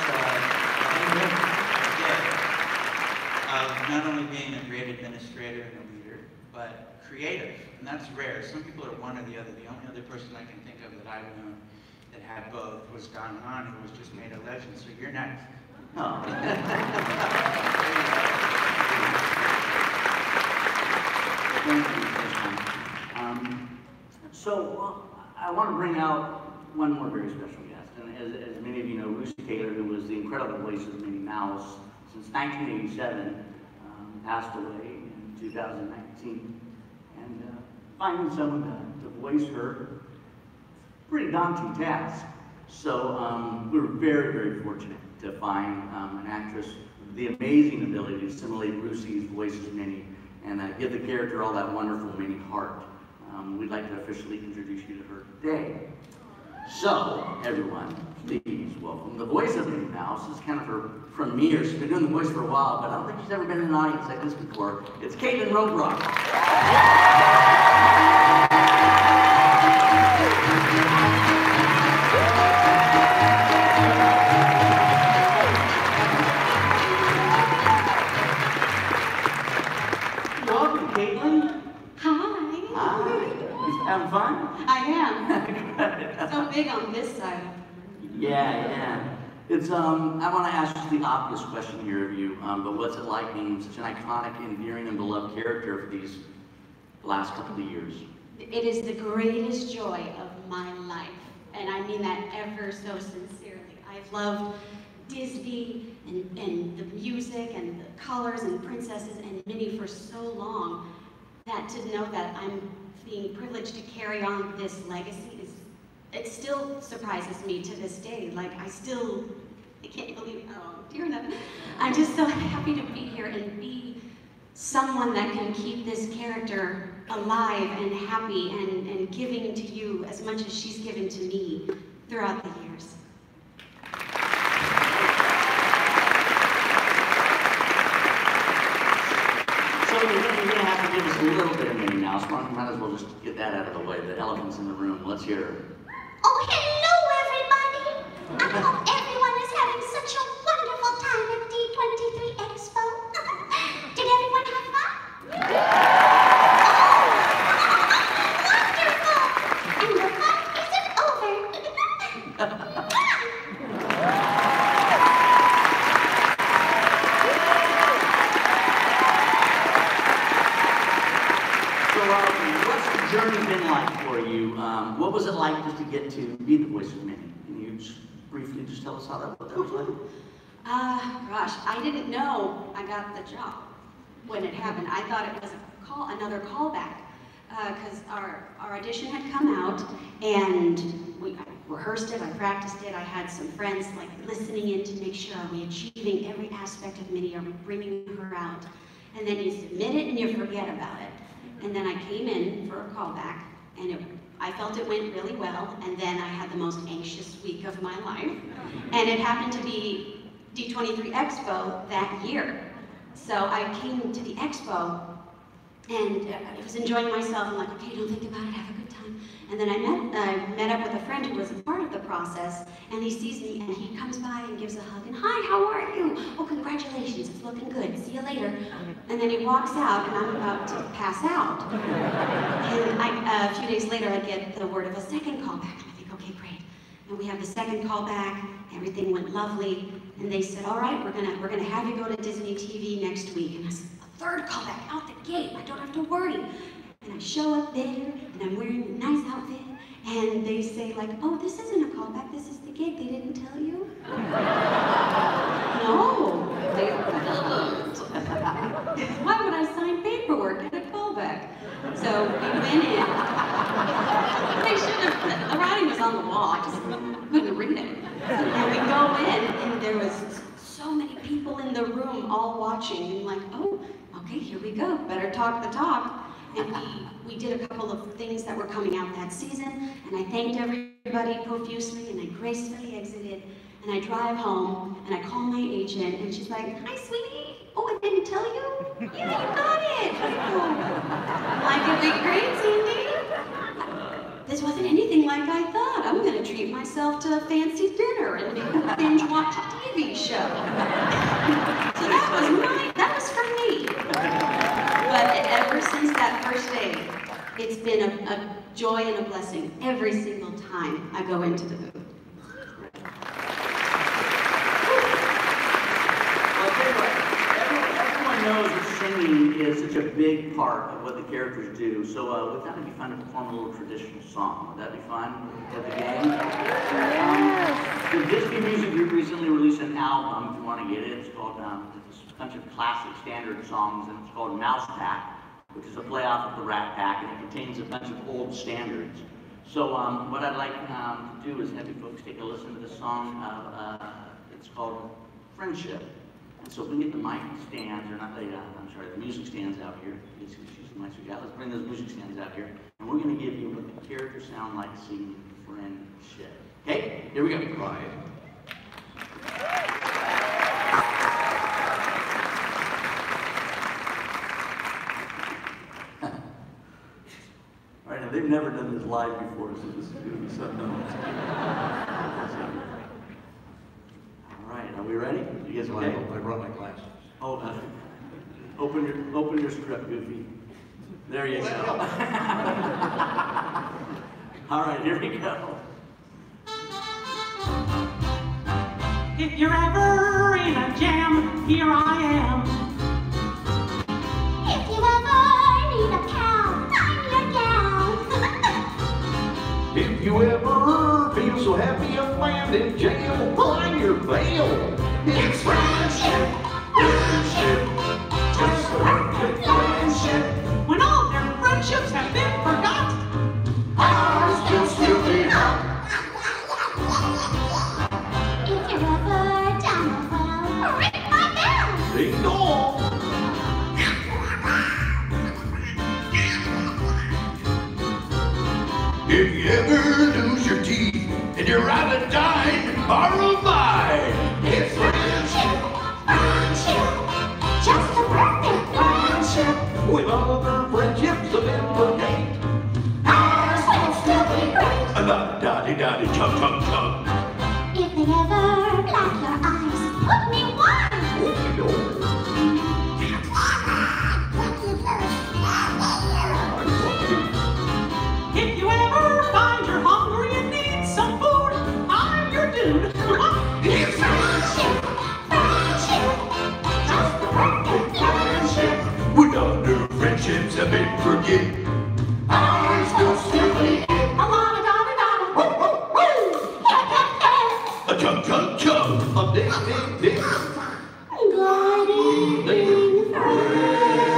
[SPEAKER 6] a, of not only being a great administrator and a leader, but creative. And that's rare. Some people are one or the other. The only other person I can think of that I've known that had both was Donny, who was just made a legend. So you're next.
[SPEAKER 3] Oh. Thank you, Jasmine. Um, so uh, I want to bring out one more very special guest, and as, as many of you know, Lucy Taylor, who was the incredible voice of Minnie Mouse since nineteen eighty-seven, um, passed away in two thousand nineteen, and uh, finding someone to, to voice her, pretty daunting task. So um, we were very, very fortunate to find um, an actress with the amazing ability to assimilate Lucy's voice as Minnie and uh, give the character all that wonderful Minnie heart. Um, we'd like to officially introduce you to her today. So, everyone, please welcome the voice of Minnie Mouse. This is kind of her premiere. She's been doing the voice for a while, but I don't think she's ever been in an audience like this before. It's Kaitlyn Robrock. Welcome, Kaitlyn.
[SPEAKER 7] Hi.
[SPEAKER 3] Hi. You having fun?
[SPEAKER 7] I am. So big on this side.
[SPEAKER 3] Yeah, yeah. It's um. I want to ask you the obvious question here of you. Um, but what's it like being such an iconic, endearing, and beloved character for these last couple of years?
[SPEAKER 7] It is the greatest joy of my life, and I mean that ever so sincerely. I've loved Disney and, and the music and the colors and princesses and Minnie for so long that to know that I'm being privileged to carry on this legacy is, it still surprises me to this day. Like, I still, I can't believe, oh dear enough. I'm just so happy to be here and be someone that can keep this character alive and happy and, and giving to you as much as she's given to me throughout the years.
[SPEAKER 3] So you're going to have to give us a little bit of Minnie Mouse. We might as well just get that out of the way. The elephant's in the room. Let's hear her.
[SPEAKER 7] Oh, hello, everybody! I hope everyone is having such a wonderful time at D twenty-three Expo. Did everyone have fun? Oh, wonderful! And the fun isn't over.
[SPEAKER 3] So, uh, what's the journey been like for you? Um, what was it like just to get to be the voice of Minnie? Can you just briefly just tell us how that, what that was like?
[SPEAKER 7] Uh, gosh, I didn't know I got the job when it happened. I thought it was a call, another callback, because uh, our, our audition had come out, and we I rehearsed it, I practiced it, I had some friends like listening in to make sure, are we achieving every aspect of Minnie, are we bringing her out? And then you submit it and you forget about it. And then I came in for a callback, and it, I felt it went really well, and then I had the most anxious week of my life. And it happened to be D twenty-three Expo that year. So I came to the Expo, and I was enjoying myself. I'm like, okay, don't think about it, have a good time. And then I met, uh, met up with a friend who was a part of the process, and he sees me, and he comes by and gives a hug, and hi, how are you? Oh, congratulations, it's looking good, see you later. And then he walks out, and I'm about to pass out. And I, uh, a few days later, I get the word of a second callback, and I think, okay, great. And we have the second callback, everything went lovely, and they said, all right, we're gonna, we're gonna have you go to Disney T V next week. And I said, a third callback out the gate, I don't have to worry. And I show up there, and I'm wearing a nice outfit, and they say like, oh, this isn't a callback, this is the gig, they didn't tell you? No, they didn't. Why would I sign papers? was so many people in the room all watching, and like, oh, okay, here we go, better talk the talk. And we, we did a couple of things that were coming out that season, and I thanked everybody profusely, and I gracefully exited, and I drive home, and I call my agent, and she's like, hi, sweetie. Oh, I didn't tell you? Yeah, you got it. I'm like, it'd be great, Cindy. This wasn't anything like I thought. I'm gonna treat myself to a fancy dinner and maybe binge watch a T V show. So that was my, that was for me. But ever since that first day, it's been a, a joy and a blessing every single time I go into the booth.
[SPEAKER 3] Well, I tell you what, everyone, everyone knows that singing is such a big part of what the characters do. So uh, would that be fun to perform a little traditional song? Would that be fun at the game? Um, the Disney Music Group recently released an album, if you want to get it. It's called um, it's a bunch of classic standard songs, and it's called Mouse Pack, which is a play off of the Rat Pack, and it contains a bunch of old standards. So um, what I'd like um, to do is have you folks take a listen to this song. Uh, uh, it's called Friendship. And so if we can get the mic stands, or not the, uh, I'm sorry, the music stands out here. Let's use the mics we got. Let's bring those music stands out here. And we're going to give you what the characters sound like singing Friendship. Okay, here we go. Right. All right, now they've never done this live before, so this is going to be something else. All right, are we ready? You guys okay?
[SPEAKER 4] I brought my glasses.
[SPEAKER 3] Oh, uh, open your open your script, Goofy. There you go. All right, here we go.
[SPEAKER 9] If you're ever in a jam, here I am.
[SPEAKER 10] If you ever need a pal, I'm your gal.
[SPEAKER 11] If you ever feel so happy I'm found in jail, pull on your bail.
[SPEAKER 10] It's friendship, friendship, just a perfect friendship.
[SPEAKER 9] When all their friendships have been forgot,
[SPEAKER 10] ours will still be hot. If you're ever down a well, ring my bell.
[SPEAKER 11] Ding dong. If you ever lose your teeth and you're out of dime, borrow mine.
[SPEAKER 10] It's friendship, friendship, just a perfect friendship.
[SPEAKER 11] With all their friendships of implicate,
[SPEAKER 10] ours will still be great.
[SPEAKER 11] a la da da da chug chug chug.
[SPEAKER 10] If they ever black your eyes, put me wise.
[SPEAKER 11] Okie doke.
[SPEAKER 9] if you ever find you're hungry and need some food, I'm your dude.
[SPEAKER 10] It's friendship, friendship, just a perfect friendship.
[SPEAKER 11] With all their friendships have been forget.
[SPEAKER 10] Ours will still be good. A lot of da da da. Hep hep hep.
[SPEAKER 11] A chug chug chug. A ding ding ding.
[SPEAKER 10] Gliding through.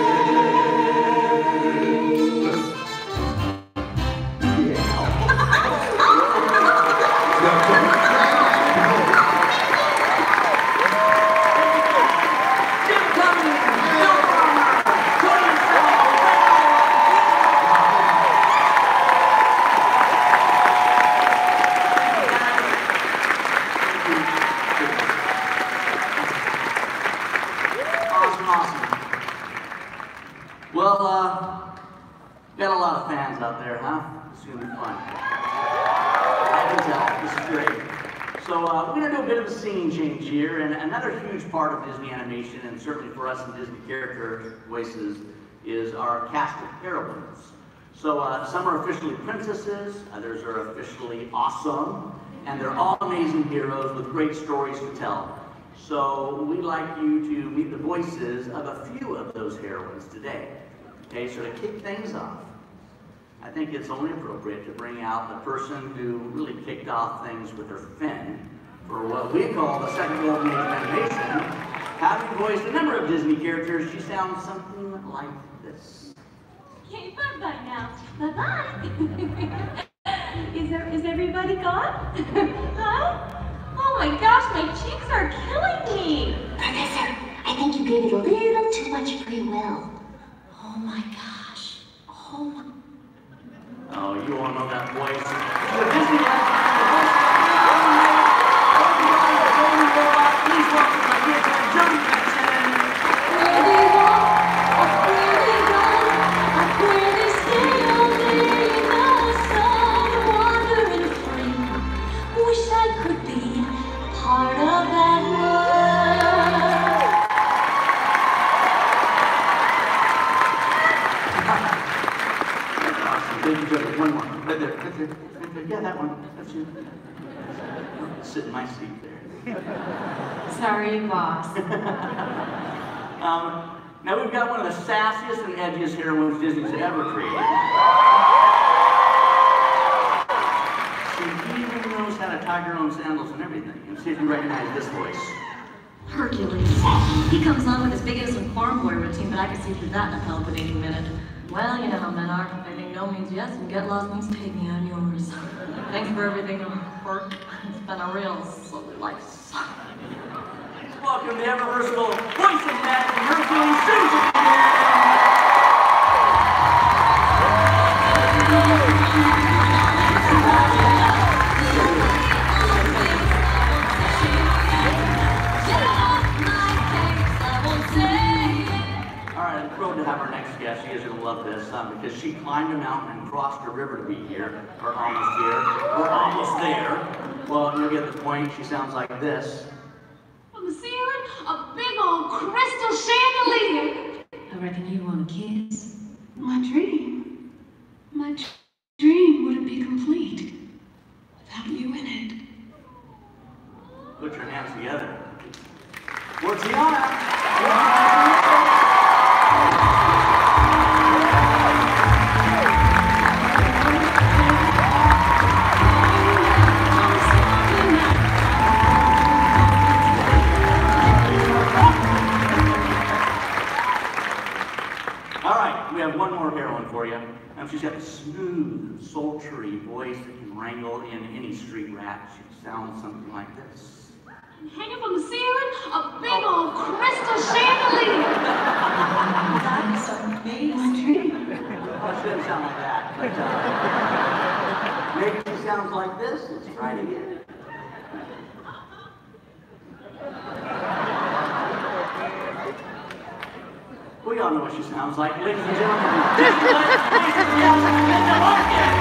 [SPEAKER 3] Well, uh, got a lot of fans out there, huh? This is gonna be fun. I can tell. This is great. So uh, we're gonna do a bit of a scene change here, and another huge part of Disney animation, and certainly for us in Disney character voices, is our cast of heroines. So uh, some are officially princesses, others are officially awesome, and they're all amazing heroes with great stories to tell. So we'd like you to meet the voices of a few of those heroines today. Okay, so to kick things off, I think it's only appropriate to bring out the person who really kicked off things with her fin for what we call the second golden age of animation. Having voiced a number of Disney characters, she sounds something like this.
[SPEAKER 10] Okay, bye-bye now. Bye-bye. is, there, is everybody gone? Huh? Oh,
[SPEAKER 12] my gosh, my cheeks are killing me.
[SPEAKER 10] Professor, I think you gave it a little too much free will.
[SPEAKER 12] Oh my gosh. Oh my.
[SPEAKER 3] Oh, you all know that voice. The Disney Please welcome my dear friend Jodi Benson.
[SPEAKER 12] Where they walk, up where they run, up where they stay all day in the sun, wandering free. Wish I could be part of that world.
[SPEAKER 3] Awesome. Thank you, Jodi. One more. Right there. Right there. Right there. Yeah, that one. That's you. Sit in my seat there.
[SPEAKER 12] Sorry, boss.
[SPEAKER 3] um, now we've got one of the sassiest and edgiest heroines Disney's ever created. She even knows how to tie her own sandals and everything. And see if you recognize this voice.
[SPEAKER 12] Hercules. He comes on with his biggest and farm boy routine, but I can see through that in a palpitating minute. Well, you know how men are. They think no means yes, and get lost means take me on yours. Thanks for everything, Herc. It's been a real slice.
[SPEAKER 3] Welcome the ever-versatile voice of magic, Hercules, Susan. All right, I'm thrilled to have our next guest. She is going to love this um, because she climbed a mountain and crossed a river to be here. We're almost here. We're almost there. Well, you'll get the point. She sounds like this.
[SPEAKER 12] On the ceiling, a big old crystal chandelier. I reckon you want a kiss. My dream. My tr dream wouldn't be complete without you in it.
[SPEAKER 3] Put your hands together. For Tiana. We have one more heroine for you. Um, she's got a smooth, sultry voice that can wrangle in any street rat. She sounds something like this.
[SPEAKER 12] And hang up on the ceiling, a big old crystal chandelier. That is amazing. My dream.
[SPEAKER 3] Well, she doesn't sound like that, but uh, maybe she sounds like this. Let's try it again. We all know what she sounds like, ladies and gentlemen. This is Larkin.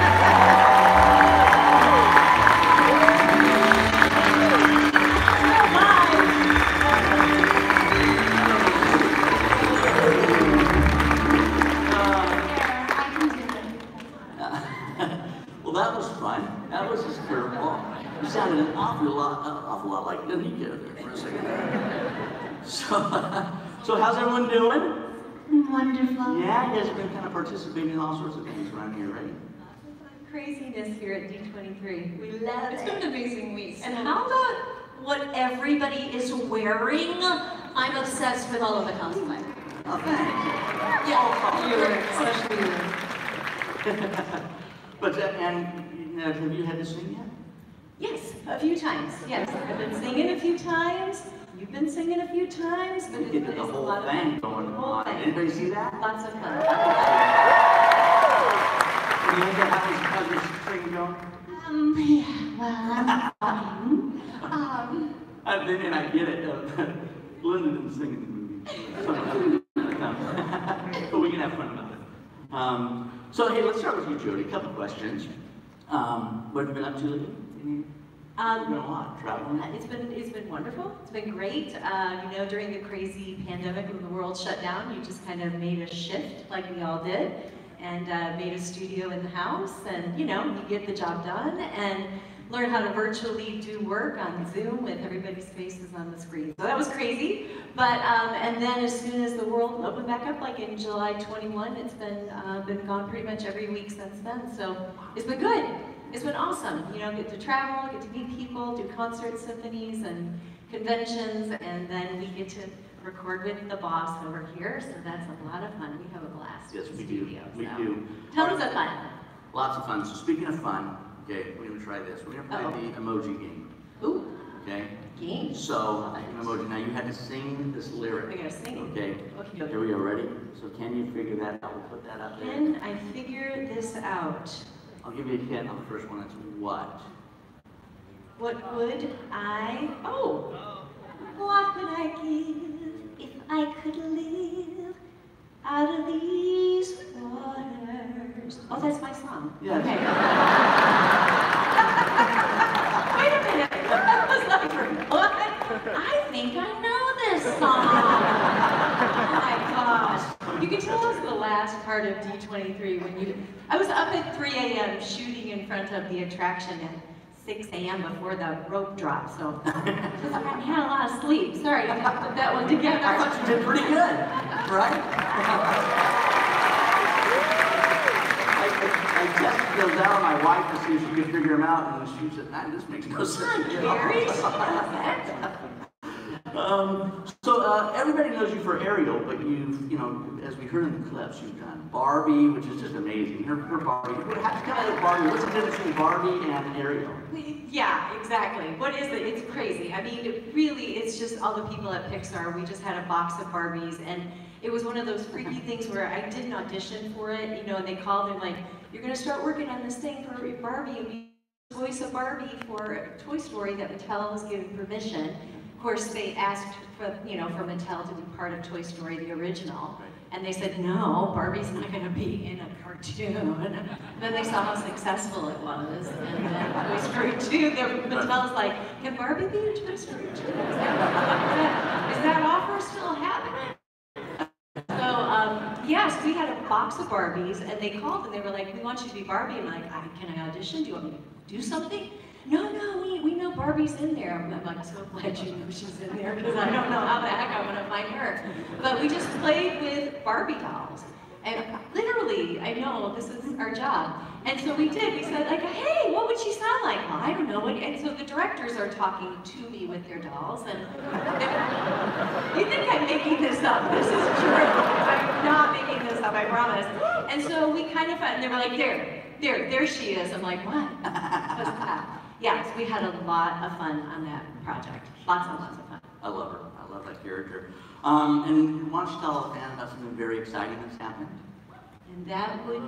[SPEAKER 3] Well, that was fun. That was just curveball. You sounded an awful lot, an awful lot like Anika there for a second. So, so how's everyone doing?
[SPEAKER 12] Wonderful.
[SPEAKER 3] Yeah, you guys have been kind of participating in all sorts of things around here, right?
[SPEAKER 13] Craziness here at D twenty-three. We love it. It's been an amazing week.
[SPEAKER 12] And how about what everybody is wearing? I'm obsessed with all of the cosplay.
[SPEAKER 3] Oh, thanks.
[SPEAKER 12] Yeah,
[SPEAKER 3] Oh,
[SPEAKER 12] you especially you.
[SPEAKER 3] But, uh, and uh, have you had to sing yet?
[SPEAKER 13] Yes, a few times. Yes, I've been singing a few times. You've been singing a few times. But
[SPEAKER 3] You
[SPEAKER 13] it's,
[SPEAKER 3] get
[SPEAKER 13] it's
[SPEAKER 3] the
[SPEAKER 13] a
[SPEAKER 3] whole
[SPEAKER 13] lot
[SPEAKER 3] thing
[SPEAKER 13] of
[SPEAKER 3] going
[SPEAKER 13] whole
[SPEAKER 3] on.
[SPEAKER 13] thing.
[SPEAKER 3] Anybody see that?
[SPEAKER 13] Lots of fun.
[SPEAKER 3] What do you think of how this, how's this thing going?
[SPEAKER 13] Um, yeah, well, I'm fine. Um,
[SPEAKER 3] And then, and I get it. Uh, Linda didn't sing in the movie. But we can have fun about it. Um, so, hey, let's start with you, Jodi. A couple questions. Um, what have you been up to lately?
[SPEAKER 13] Um,
[SPEAKER 3] Been a lot, traveling.
[SPEAKER 13] It's been it's been wonderful. It's been great. Uh, you know, during the crazy pandemic when the world shut down, you just kind of made a shift, like we all did, and uh, made a studio in the house, and you know, you get the job done, and learn how to virtually do work on Zoom with everybody's faces on the screen. So that was crazy. But um, and then as soon as the world opened back up, like in July twenty-first, it's been uh, been gone pretty much every week since then. So it's been good. It's been awesome, you know, get to travel, get to meet people, do concerts, symphonies, and conventions, and then we get to record with the boss over here, so that's a lot of fun. We have a blast.
[SPEAKER 3] Yes,
[SPEAKER 13] in
[SPEAKER 3] we
[SPEAKER 13] the
[SPEAKER 3] do.
[SPEAKER 13] studio,
[SPEAKER 3] We
[SPEAKER 13] so.
[SPEAKER 3] do.
[SPEAKER 13] Tons of fun.
[SPEAKER 3] Lots of fun. So speaking of fun, okay, we're gonna try this. We're gonna play
[SPEAKER 13] Uh-oh.
[SPEAKER 3] the emoji game.
[SPEAKER 13] Ooh.
[SPEAKER 3] Okay? So, emoji, now you had to sing this lyric.
[SPEAKER 13] I gotta sing it.
[SPEAKER 3] Okay.
[SPEAKER 13] Okay.
[SPEAKER 3] Here we go, ready? So can you figure that out? We'll put that up there.
[SPEAKER 13] Can I figure this out?
[SPEAKER 3] I'll give you a hint on the first one. It's what?
[SPEAKER 13] What would I, oh, what would I give if I could live out of these waters? Oh, that's my song.
[SPEAKER 3] Yes.
[SPEAKER 13] Okay. Wait a minute. I was like, what? I think I know this song. Oh my gosh. You can tell us the last part of D twenty-three when you, I was up at three A M shooting in front of the attraction at six A M before the rope dropped, so I hadn't had a lot of sleep. Sorry, I didn't put that one together.
[SPEAKER 3] I thought you did pretty good, right? I, I, I tested those out on my wife to see if she could figure them out, and she said, "Man, this makes no sense."
[SPEAKER 13] Very
[SPEAKER 3] Um, so uh, everybody knows you for Ariel, but you've, you know, as we heard in the clips, you've done Barbie, which is just amazing. Her, her Barbie. How, tell me Barbie. What's the difference between Barbie and Ariel?
[SPEAKER 13] Yeah, exactly. What is it? It's crazy. I mean, it really, it's just all the people at Pixar. We just had a box of Barbies, and it was one of those freaky things where I didn't audition for it, you know, and they called and like, you're going to start working on this thing for Barbie, and we voice a Barbie for Toy Story that Mattel was given permission. Of course, they asked for, you know, for Mattel to be part of Toy Story, the original, and they said, no, Barbie's not going to be in a cartoon. And then they saw how successful it was, and then Toy Story two, Mattel's like, can Barbie be in Toy Story two? Is that, is that offer still happening? So, um, yes, we had a box of Barbies, and they called and they were like, we want you to be Barbie. I'm like, I, can I audition? Do you want me to do something? No, no, we, we know Barbie's in there. I'm, I'm like, so glad you know she's in there, because I don't know how the heck I'm gonna find her. But we just played with Barbie dolls. And literally, I know, this is our job. And so we did, we said like, hey, what would she sound like? Well, I don't know. And so the directors are talking to me with their dolls. And you think I'm making this up. This is true. I'm not making this up, I promise. And so we kind of, and they were like, there, there, there she is. I'm like, what? What's that? Yes, we had a lot of fun on that project. Lots and lots of fun.
[SPEAKER 3] I love her. I love that character. Um, and why don't you tell a fan about something very exciting that's happened?
[SPEAKER 13] And that would,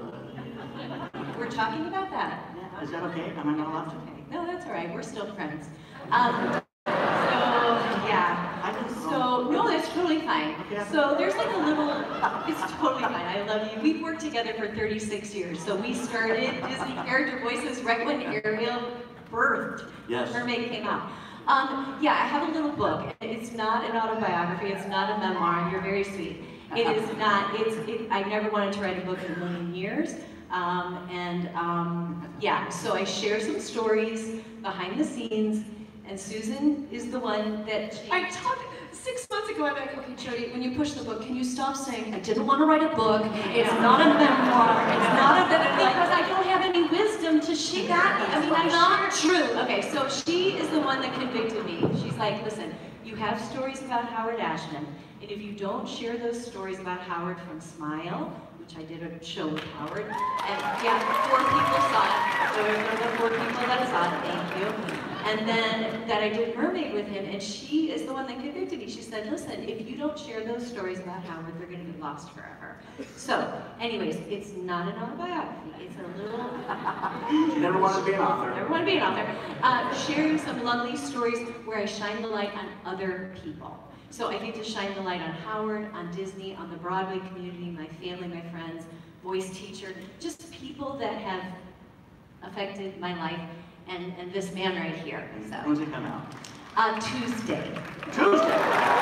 [SPEAKER 13] we're talking about that.
[SPEAKER 3] Yeah, is that okay? Am I not allowed to?
[SPEAKER 13] Okay. No, that's all right. We're still friends. Um, so, yeah.
[SPEAKER 3] I just
[SPEAKER 13] So, no, that's totally fine. So there's like a little, it's totally fine. I love you. We've worked together for thirty-six years. So we started Disney character voices right when Ariel birthed.
[SPEAKER 3] Yes.
[SPEAKER 13] Mermaid came out. Um, yeah, I have a little book. It's not an autobiography. It's not a memoir. You're very sweet. It is not. It's. It, I never wanted to write a book in a million years. Um, and um, yeah, so I share some stories behind the scenes. And Susan is the one that she,
[SPEAKER 14] I talked six months ago. I'm like, okay, Jodi, when you push the book, can you stop saying I didn't want to write a book? It's not a memoir. It's not a bit of because I don't have any wisdom to share. Exactly. I mean, I'm not true. Okay, so she is the one that convicted me. She's like, listen, you have stories about Howard Ashman, and if you don't share those stories about Howard from Smile, which I did a show with Howard, and yeah, four people saw it. So there were four people that saw it. Thank you. And then that I did Mermaid with him, and she is the one that convicted me. She said, listen, if you don't share those stories about Howard, they're going to get lost forever. So, anyways, it's not an autobiography. It's a little...
[SPEAKER 3] You never want to be an author.
[SPEAKER 13] Never want to be an author. Uh, sharing some lovely stories where I shine the light on other people. So I get to shine the light on Howard, on Disney, on the Broadway community, my family, my friends, voice teacher, just people that have affected my life. And, and this man right here. So.
[SPEAKER 3] When's it come out?
[SPEAKER 13] Uh, Tuesday.
[SPEAKER 3] Tuesday?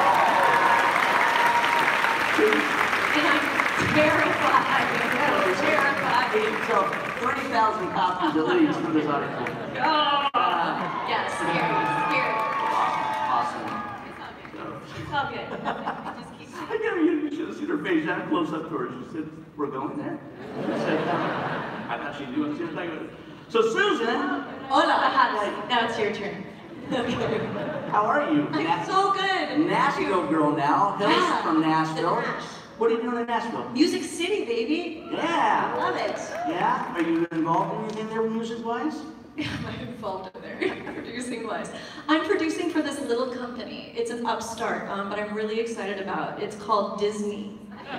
[SPEAKER 13] And I'm terrified. I'm terrified.
[SPEAKER 3] So, thirty thousand copies at least for this article.
[SPEAKER 13] Oh! Uh, yeah, scary, scary.
[SPEAKER 3] Awesome.
[SPEAKER 13] It's all good. It's all good. Just keep
[SPEAKER 3] I never, you should have seen her face. I'm close up to her. She said, we're going there? She said, I thought she'd do it. She was like, so Susan.
[SPEAKER 13] Hola. Now it's your turn. Okay.
[SPEAKER 3] How are you?
[SPEAKER 14] I'm
[SPEAKER 3] Nas
[SPEAKER 14] so good.
[SPEAKER 3] Nashville girl now. Hills
[SPEAKER 14] Yeah.
[SPEAKER 3] from Nashville. What are you doing in Nashville?
[SPEAKER 14] Music City, baby.
[SPEAKER 3] Yeah.
[SPEAKER 14] I love it.
[SPEAKER 3] Yeah? Are you involved in anything there music-wise?
[SPEAKER 14] am I involved in there? Producing wise. I'm producing for this little company. It's an upstart, um, but I'm really excited about. It's called Disney.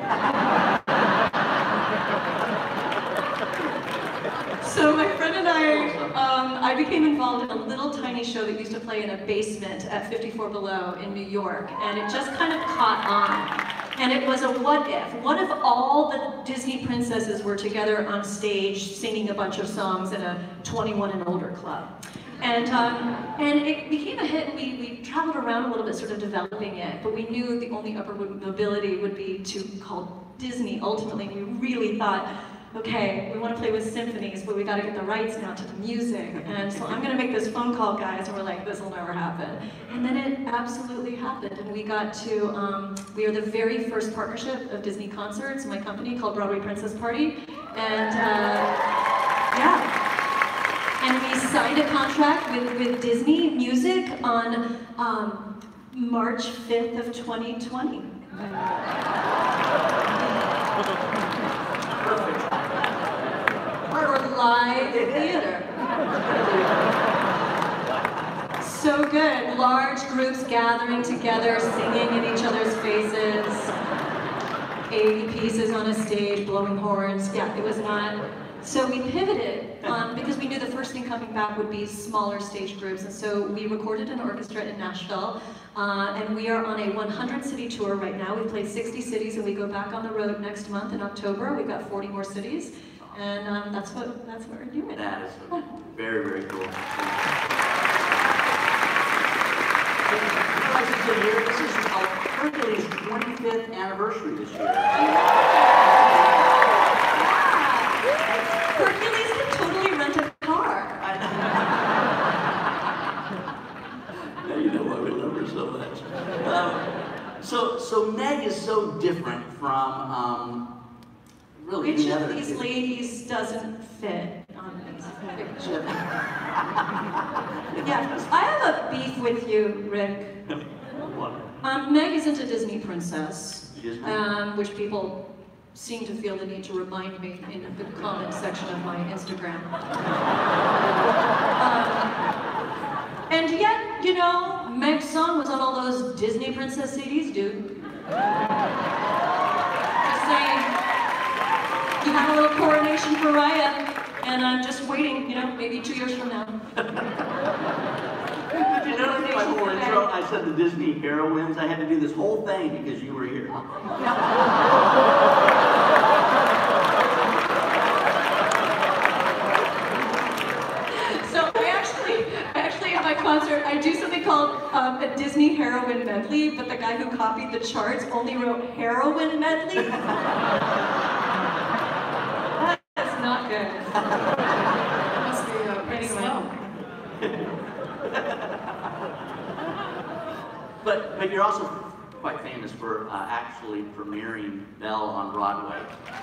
[SPEAKER 14] So my friend and I, um, I became involved in a little tiny show that used to play in a basement at fifty-four Below in New York, and it just kind of caught on. And it was a what if. What if all the Disney princesses were together on stage singing a bunch of songs in a twenty-one and older club? And, um, and it became a hit, and we, we traveled around a little bit sort of developing it, but we knew the only upward mobility would be to call Disney ultimately. We really thought, okay, we want to play with symphonies, but we got to get the rights now to the music. And so I'm going to make this phone call, guys, and we're like, this will never happen. And then it absolutely happened, and we got to, um, we are the very first partnership of Disney Concerts, my company called Broadway Princess Party. And uh, yeah. And we signed a contract with, with Disney Music on um, March fifth of twenty twenty. For live theater. So good. Large groups gathering together, singing in each other's faces. eighty pieces on a stage, blowing horns. Yeah, it was not. So we pivoted um, because we knew the first thing coming back would be smaller stage groups, and so we recorded an orchestra in Nashville, uh, and we are on a one hundred city tour right now. We've played sixty cities, and we go back on the road next month in October. We've got forty more cities, and um, that's what that's what we're doing.
[SPEAKER 3] That is very, very cool. This is Hercules' twenty-fifth anniversary this year.
[SPEAKER 14] Hercules can totally rent a car.
[SPEAKER 3] Now you know why we love her so much. Um, so, so Meg is so different from um, really
[SPEAKER 14] Which
[SPEAKER 3] any
[SPEAKER 14] of
[SPEAKER 3] other
[SPEAKER 14] these
[SPEAKER 3] kid.
[SPEAKER 14] ladies doesn't fit on this picture? Yeah, I have a beef with you, Rick. Um, Meg isn't a Disney princess, um, which people seem to feel the need to remind me in the comment section of my Instagram. um, and yet, you know, Meg's song was on all those Disney princess C Ds, dude. Just saying, you had a little coronation for Raya, and I'm just waiting, you know, maybe two years from now.
[SPEAKER 3] Did you notice my whole intro? I said the Disney heroines. I had to do this whole thing because you were here.
[SPEAKER 14] So I actually, I actually at my concert, I do something called um, a Disney heroine medley, but the guy who copied the charts only wrote heroine medley. That's not good. Must be uh, pretty slow.
[SPEAKER 3] But but you're also quite famous for uh, actually premiering Belle on Broadway.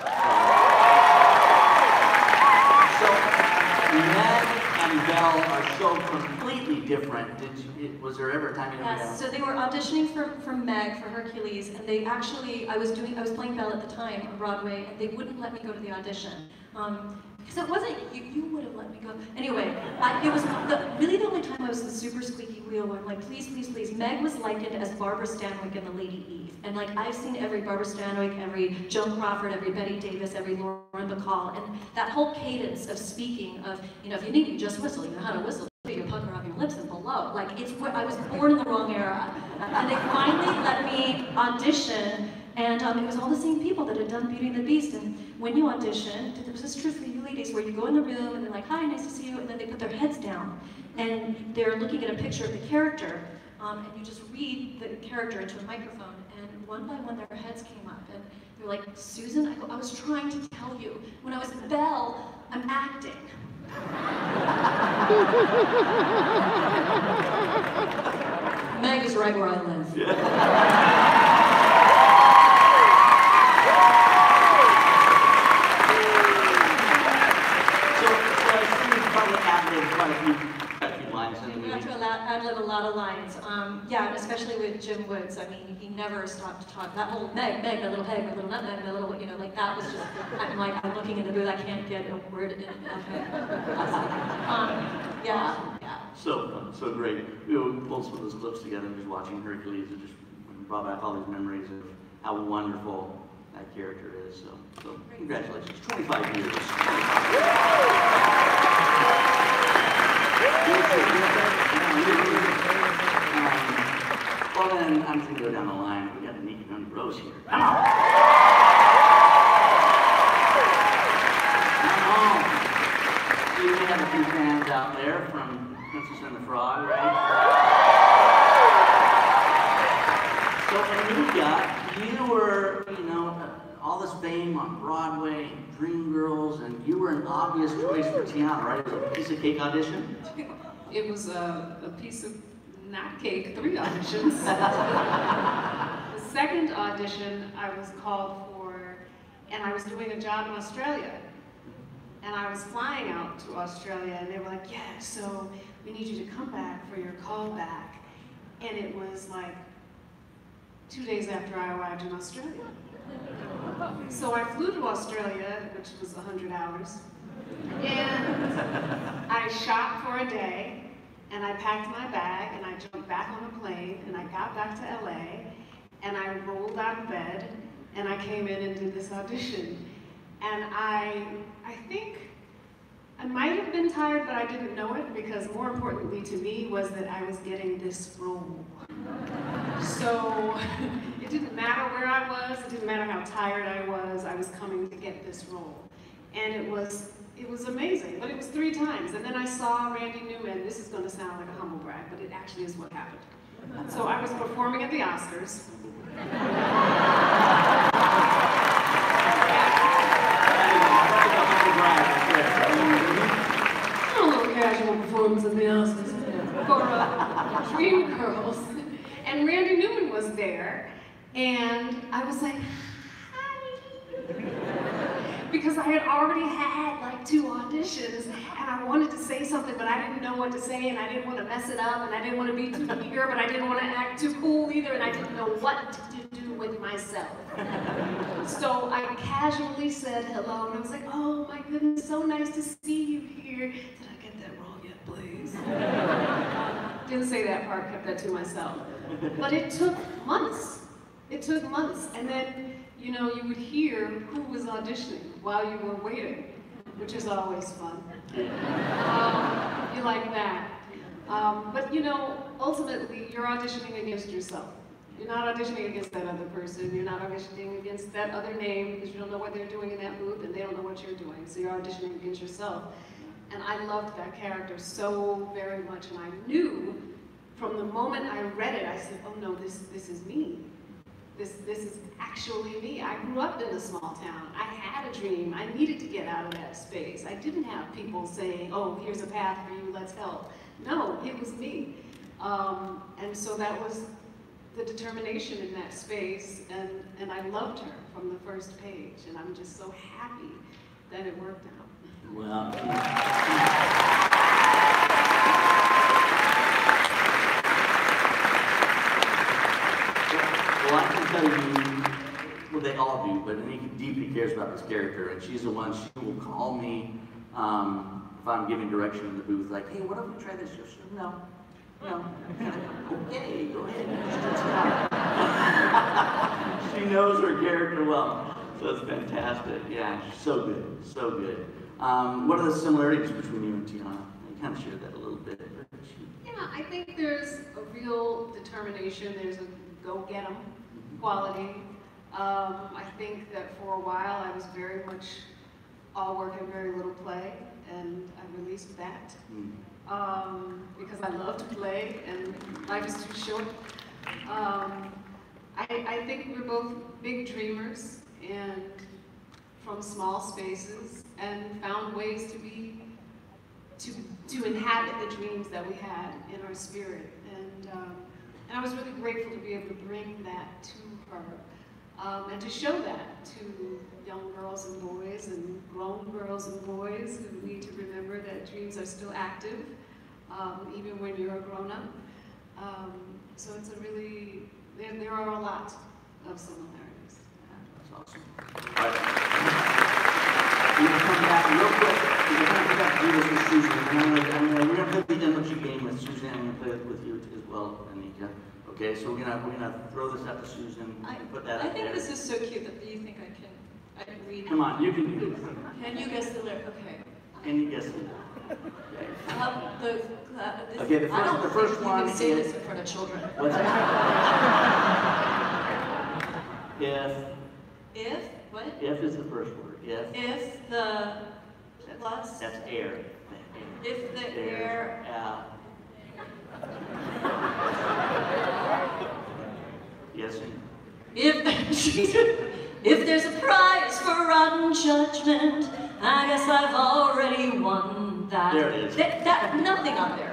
[SPEAKER 3] So, so Meg and Belle are so completely different. Did you, it, was there ever a time you had
[SPEAKER 14] Yes, so they were auditioning for, for Meg, for Hercules, and they actually, I was doing, I was playing Belle at the time on Broadway, and they wouldn't let me go to the audition. Um, because it wasn't, you, you would have let me go. Anyway, I, it was the, really the only time I was the super squeaky wheel where I'm like, please, please, please. Meg was likened as Barbara Stanwyck in The Lady Eve. And like, I've seen every Barbara Stanwyck, every Joan Crawford, every Betty Davis, every Lauren Bacall, and that whole cadence of speaking of, you know, if you need, you just whistle, you know how to whistle. You pucker up your lips and below. Like, it's where I was born in the wrong era. And they finally let me audition, and um, it was all the same people that had done Beauty and the Beast. And when you audition, this is true for you ladies, where you go in the room and they're like, hi, nice to see you, and then they put their heads down. And they're looking at a picture of the character, um, and you just read the character into a microphone, and one by one their heads came up, and they're like, Susan, I, go, I was trying to tell you, when I was Belle, I'm acting. Meg is right where I live.
[SPEAKER 3] Yeah. so, so I see you probably ad-libbed quite a few, quite a few lines in the movie.
[SPEAKER 14] We have to ad-lib a lot of lines. Um, yeah, and especially with Jim Woods. I mean, he never stopped to talk. That whole Meg, Meg, my little Meg, my little nutmeg, my little, you know, like that was just, I'm like, I'm looking in the booth, I can't get a word in. Okay. um, yeah, yeah.
[SPEAKER 3] So fun, so great. We pulled some of those clips together and just watching Hercules. It just brought back all these memories of how wonderful that character is. So, so congratulations, twenty-five years. Um, well then, I'm just gonna go down the line. We got Anika and Rose here. Come on! Come on! You may have a few fans out there from Princess and the Frog, right? So Anika, you were, you know, all this fame on Broadway, Dreamgirls, and you were an obvious choice for Tiana, right? It was a piece of cake audition?
[SPEAKER 15] It was a, a piece of not cake, three auditions. The second audition I was called for, and I was doing a job in Australia. And I was flying out to Australia, and they were like, yeah, so we need you to come back for your call back. And it was like two days after I arrived in Australia. So I flew to Australia, which was one hundred hours, and I shot for a day, and I packed my bag, and I jumped back on a plane, and I got back to L A, and I rolled out of bed, and I came in and did this audition. And I, I think I might have been tired, but I didn't know it, because more importantly to me was that I was getting this role. So it didn't matter where I was, it didn't matter how tired I was, I was coming to get this role. And it was, it was amazing, but it was three times. And then I saw Randy Newman. This is gonna sound like a humble brag, but it actually is what happened. So I was performing at the Oscars. A little casual performance at the Oscars for uh, Dreamgirls. And Randy Newman was there, and I was like, hi. Because I had already had like two auditions, and I wanted to say something, but I didn't know what to say, and I didn't want to mess it up, and I didn't want to be too eager, but I didn't want to act too cool either, and I didn't know what to do with myself. So I casually said hello, and I was like, oh my goodness, so nice to see you here. Did I get that wrong yet, please? Didn't say that part, kept that to myself. But it took months. It took months. And then, you know, you would hear who was auditioning while you were waiting, which is always fun. Um, you like that. Um, but, you know, ultimately, you're auditioning against yourself. You're not auditioning against that other person. You're not auditioning against that other name, because you don't know what they're doing in that booth, and they don't know what you're doing. So you're auditioning against yourself. And I loved that character so very much, and I knew from the moment I read it, I said, oh no, this, this is me. This, this is actually me. I grew up in a small town. I had a dream. I needed to get out of that space. I didn't have people saying, oh, here's a path for you, let's help. No, it was me. Um, and so that was the determination in that space, and, and I loved her from the first page, and I'm just so happy that it worked out.
[SPEAKER 3] Well, Well, I can tell you, well, they all do, but Anika deeply cares about this character, and she's the one, she will call me um, if I'm giving direction in the booth, like, hey, what if we try this? She'll say, no, no. Okay, go ahead. She knows her character well, so it's fantastic. Yeah, she's so good, so good. Um, what are the similarities between you and Tiana? You kind of shared that a little bit.
[SPEAKER 15] Yeah, I think there's a real determination, there's a go-get-em quality. Um, I think that for a while I was very much all work and very little play, and I released that um, because I love to play and life is too short. Um, I, I think we're both big dreamers and from small spaces, and found ways to be to to inhabit the dreams that we had in our spirit. And um, And I was really grateful to be able to bring that to her, um, and to show that to young girls and boys and grown girls and boys who need to remember that dreams are still active. um, even when you're a grown-up. Um, so it's a really, there, there are a lot of similarities.
[SPEAKER 3] That's awesome. All right. We're going to come back real quick. We're going to come back to do this with Susan. And I'm gonna, I'm gonna, we're going to play the emoji game with Susan. I'm going to play it with you as well, Anika. Okay, so we're going to we're gonna throw this out to Susan and
[SPEAKER 14] I,
[SPEAKER 3] put that
[SPEAKER 14] I
[SPEAKER 3] up
[SPEAKER 14] think
[SPEAKER 3] there.
[SPEAKER 14] this is so cute that you think I can, I can read it.
[SPEAKER 3] Come on, you can do this.
[SPEAKER 14] Can you guess the lyric? Okay.
[SPEAKER 3] Can you guess it? Okay.
[SPEAKER 14] Um, the, uh, this,
[SPEAKER 3] Okay, the
[SPEAKER 14] I don't
[SPEAKER 3] first- the first
[SPEAKER 14] think
[SPEAKER 3] one
[SPEAKER 14] you can say
[SPEAKER 3] is-
[SPEAKER 14] this in front of children.
[SPEAKER 3] What's that? If,
[SPEAKER 14] If, what?
[SPEAKER 3] if is the first word. If.
[SPEAKER 14] If the plus,
[SPEAKER 3] That's air.
[SPEAKER 14] if the air,
[SPEAKER 3] Uh, yes.
[SPEAKER 12] If, if there's a prize for rotten judgment, I guess I've already won that.
[SPEAKER 3] There it is.
[SPEAKER 12] That, that nothing on there.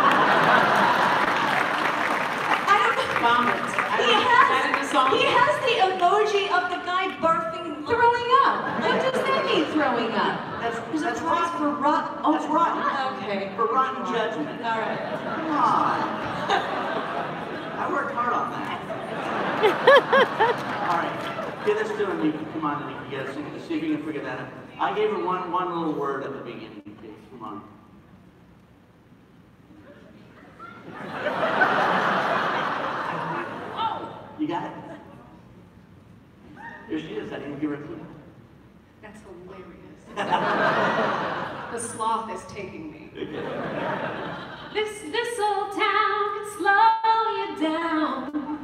[SPEAKER 14] I don't vomit. I
[SPEAKER 12] He
[SPEAKER 14] don't-
[SPEAKER 12] has,
[SPEAKER 14] that in the song.
[SPEAKER 12] he has the emoji of the guy barfing, throwing up. What does that mean, throwing up?
[SPEAKER 3] That's,
[SPEAKER 12] There's
[SPEAKER 3] that's
[SPEAKER 12] a prize
[SPEAKER 3] rotten.
[SPEAKER 12] for rotten. Oh,
[SPEAKER 3] That's rotten.
[SPEAKER 12] Okay.
[SPEAKER 3] For rotten judgment.
[SPEAKER 12] All right.
[SPEAKER 3] Come on. I worked hard on that. All right. Okay, let's do it. Anika. Come on, Anika. You gotta sing it. See if you can figure that out. I gave her one one little word at the beginning. Okay, come on. You got it? Here she is. I didn't give her a clue.
[SPEAKER 15] That's hilarious. The sloth is taking me.
[SPEAKER 12] This, this old town can slow you down.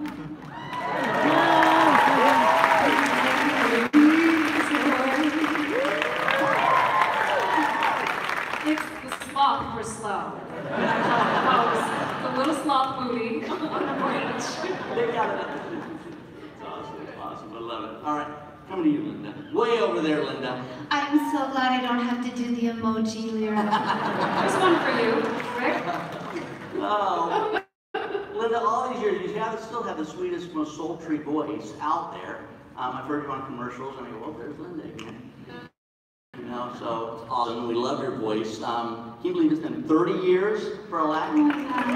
[SPEAKER 15] It's the sloth for slow. Oh, the little sloth booty on the bridge.
[SPEAKER 3] They got it up. It's awesome. Awesome. I love it. All right. Coming to you, Linda. Way over there, Linda.
[SPEAKER 16] I'm so glad I don't have to do the emoji lyric.
[SPEAKER 15] There's one for you, Rick.
[SPEAKER 3] Oh. Linda, all these years, you have, still have the sweetest, most sultry voice out there. Um, I've heard you on commercials, and I go, well, there's Linda again. You know, so it's awesome. We love your voice. Um, can you believe it's been thirty years for Aladdin?
[SPEAKER 16] Oh my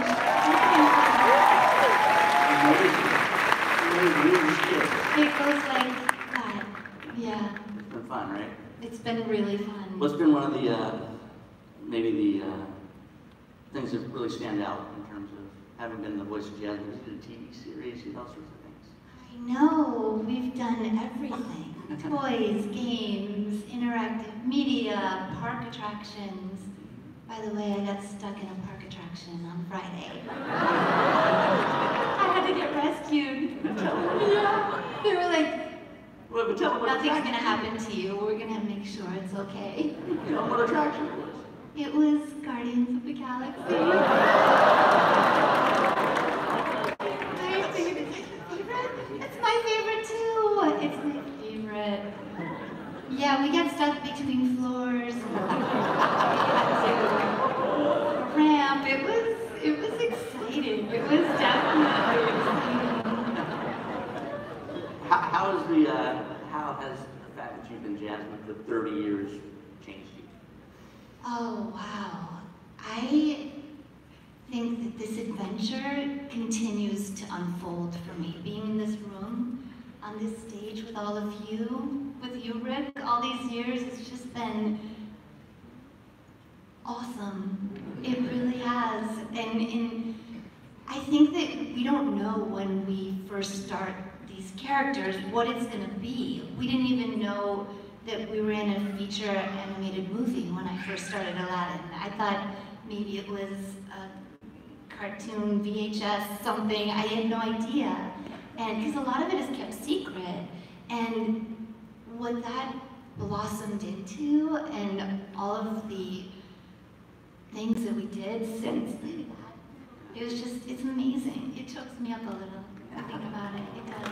[SPEAKER 3] Amazing. Amazing. Amazing.
[SPEAKER 16] It goes like that. Yeah.
[SPEAKER 3] It's been fun, right?
[SPEAKER 16] It's been really fun.
[SPEAKER 3] What's been one of the, uh, maybe the uh, things that really stand out in terms of having been the voice of Jasmine? You did a T V series, you did all sorts of things.
[SPEAKER 16] I know. We've done everything. Toys, games, interactive media, park attractions. By the way, I got stuck in a park attraction on Friday. I had to get rescued. Yeah. They were like,
[SPEAKER 3] well, but tell me what
[SPEAKER 16] nothing's
[SPEAKER 3] attraction.
[SPEAKER 16] gonna happen to you. We're gonna make sure it's okay.
[SPEAKER 3] You know what attraction it was?
[SPEAKER 16] It was Guardians of the Galaxy. My favorite. It's my favorite too. It's my favorite. Yeah, we got stuck between floors. Ramp. It was. It was exciting. It was definitely exciting.
[SPEAKER 3] How, how is the uh, how has the fact that you've been Jasmine for thirty years changed you?
[SPEAKER 16] Oh wow. I think that this adventure continues to unfold for me. Being in this room, on this stage with all of you, with you, Rick, all these years, it's just been awesome. It really has. And, and I think that we don't know when we first start these characters what it's going to be. We didn't even know that we were in a feature animated movie when I first started Aladdin. I thought maybe it was a cartoon V H S something. I had no idea. And because a lot of it is kept secret. And what that blossomed into and all of the things that we did since then, it was just, it's amazing. It chokes me up a little to think about it. It does.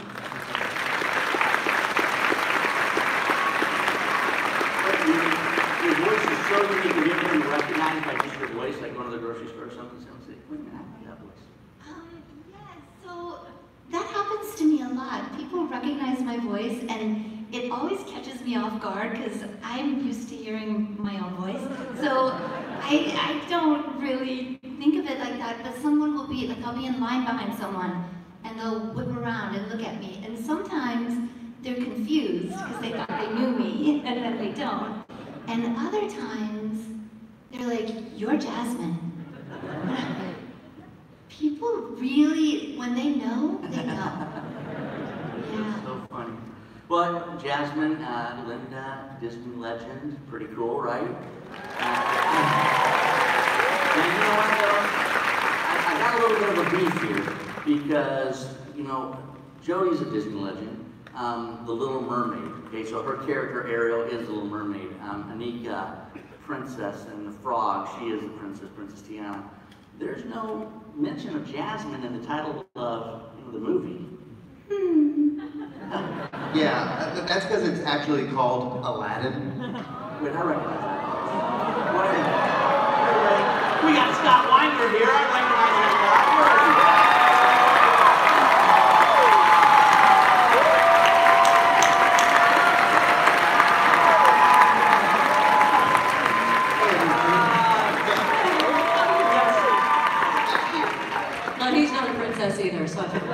[SPEAKER 3] Your voice is so unique that you're getting recognized by just your voice, like going to the grocery store or something. Someone say, wait a minute, I like that voice.
[SPEAKER 16] Um, yeah, so that happens to me a lot. People recognize my voice and it always catches me off guard because I'm used to hearing my own voice. So I, I don't really think of it like that, but someone will be, like I'll be in line behind someone and they'll whip around and look at me. And sometimes they're confused because they thought they knew me and then they don't. And other times they're like, you're Jasmine. People really, when they know, they know. Yeah.
[SPEAKER 3] So funny. Well, Jasmine, uh, Linda, Disney legend, pretty cool, right? Uh, and you know what, though? I, I got a little bit of a beef here because, you know, Jodi's a Disney legend. Um, the Little Mermaid. Okay, so her character Ariel is the Little Mermaid. Um, Anika, princess, and the frog, she is the princess, Princess Tiana. There's no mention of Jasmine in the title of you know, the movie.
[SPEAKER 17] Yeah, that's because it's actually called Aladdin.
[SPEAKER 3] Wait, I recognize that. Wait, we got Scott Weinger here. I recognize that guy. Where is he?
[SPEAKER 13] No, he's not a princess either, so I think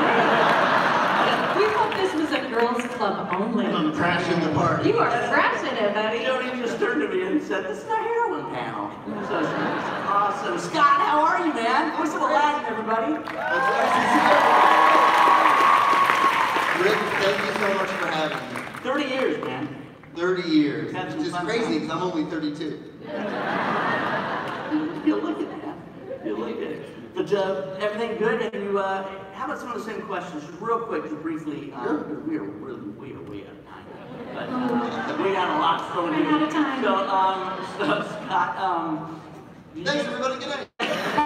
[SPEAKER 13] we thought this was a girls' club only.
[SPEAKER 17] I'm crashing the party.
[SPEAKER 13] You are crashing it, buddy.
[SPEAKER 3] Jodi just turned to me and said, "This is a heroin panel." So it's awesome. Scott, how are you, man? Voice of Aladdin, everybody.
[SPEAKER 17] Rick, thank you so much for having me.
[SPEAKER 3] Thirty years, man.
[SPEAKER 17] Thirty years.
[SPEAKER 3] Had some
[SPEAKER 17] It's just
[SPEAKER 3] fun
[SPEAKER 17] crazy
[SPEAKER 3] times.
[SPEAKER 17] because I'm only thirty-two.
[SPEAKER 3] You look at that. You look at it. But uh, everything good? And you, uh, how about some of the same questions, just real quick, just briefly? Um, because we are really, we are way out of time. But uh, we got a lot thrown in.
[SPEAKER 14] We're out of time.
[SPEAKER 3] So, um, so Scott, um,
[SPEAKER 17] thanks everybody. Good night.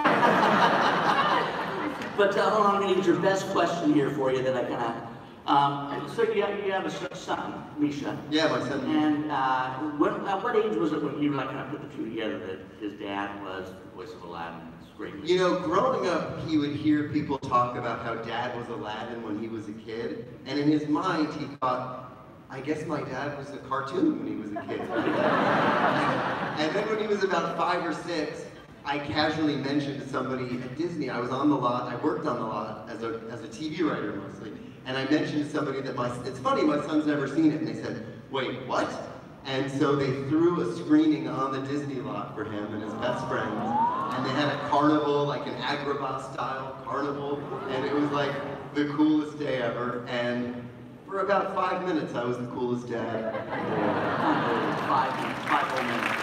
[SPEAKER 3] But uh, hold on, I'm gonna get your best question here for you that I kind of. Um, so you have, you have a son, Misha.
[SPEAKER 17] Yeah, my son.
[SPEAKER 3] And uh, when, at what age was it when you like kind of put the two together that his dad was the voice of Aladdin? It's great.
[SPEAKER 17] You know, growing up, he would hear people talk about how dad was Aladdin when he was a kid, and in his mind, he thought, I guess my dad was a cartoon when he was a kid. And then when he was about five or six, I casually mentioned to somebody at Disney, I was on the lot, I worked on the lot as a, as a T V writer mostly, and I mentioned to somebody that my, it's funny, my son's never seen it, and they said, wait, what? And so they threw a screening on the Disney lot for him and his best friends, and they had a carnival, like an Agrabah style carnival, and it was like the coolest day ever, and for about five minutes, I was the coolest dad.
[SPEAKER 3] Five minutes, five whole minutes.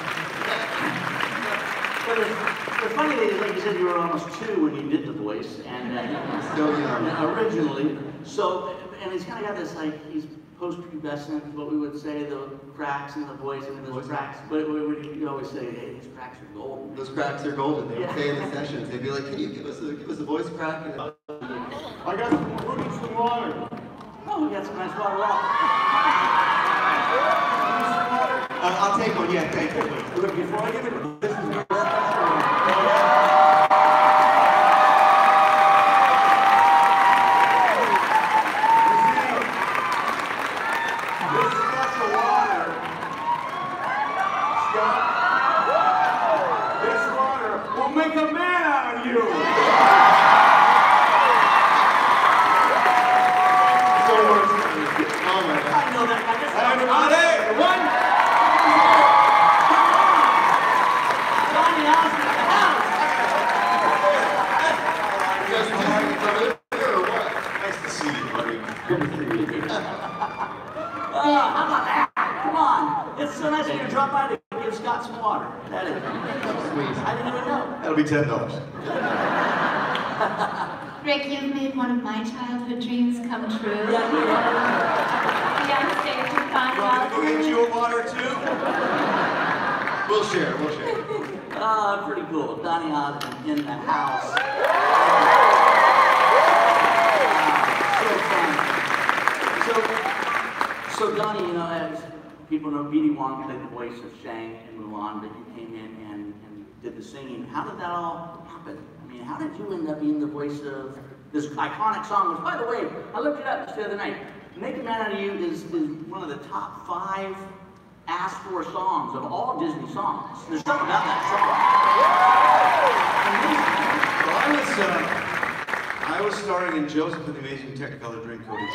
[SPEAKER 3] But the, the funny thing is, like you said, you were almost two when you did the voice, and uh,
[SPEAKER 17] still young
[SPEAKER 3] originally. So, and he's kind of got this like he's post-pubescent, what we would say, the cracks in the voice, and those cracks. But we would you always say, hey, these cracks are golden.
[SPEAKER 17] Those cracks are golden. They would
[SPEAKER 3] Yeah.
[SPEAKER 17] say in the sessions, they'd be like, can you give us a give us a voice crack? And
[SPEAKER 1] I got some fruit and some water.
[SPEAKER 3] Oh, we got some nice water off.
[SPEAKER 1] Uh, I'll take one, yeah, thank you.
[SPEAKER 3] Look, before I give it, this is your special.
[SPEAKER 1] Make a man out of you! So much fun. Oh my God.
[SPEAKER 3] I know that guy. This
[SPEAKER 1] Everybody, one!
[SPEAKER 3] Donny Osmond in the house.
[SPEAKER 1] Just here or what? Nice to see you, buddy.
[SPEAKER 3] Good to see you. Uh, how about that? Come on. It's so nice of you to drop by to give Scott some water. That is
[SPEAKER 17] sweet.
[SPEAKER 3] I didn't even know.
[SPEAKER 1] That'll be ten dollars.
[SPEAKER 16] Rick, you've made one of my childhood dreams come true.
[SPEAKER 3] Yeah,
[SPEAKER 16] Be on stage with Donny
[SPEAKER 1] Want me to go get
[SPEAKER 16] Osmond.
[SPEAKER 1] you a water too? We'll share, we'll share.
[SPEAKER 3] Uh, pretty cool. Donny Osmond in the house. Uh, so fun. So, so Donny, you know, as people know, B D Wong played the voice of Shang and Mulan, but you came in and, and did the singing. How did that all happen? I mean, how did you end up being the voice of this iconic song? Which, by the way, I looked it up just the other night. Make a Man Out of You is, is one of the top five asked for songs of all Disney songs. There's something about that song.
[SPEAKER 18] Well, I was, uh, I was starring in Joseph and the Amazing Technicolor Dreamcoat.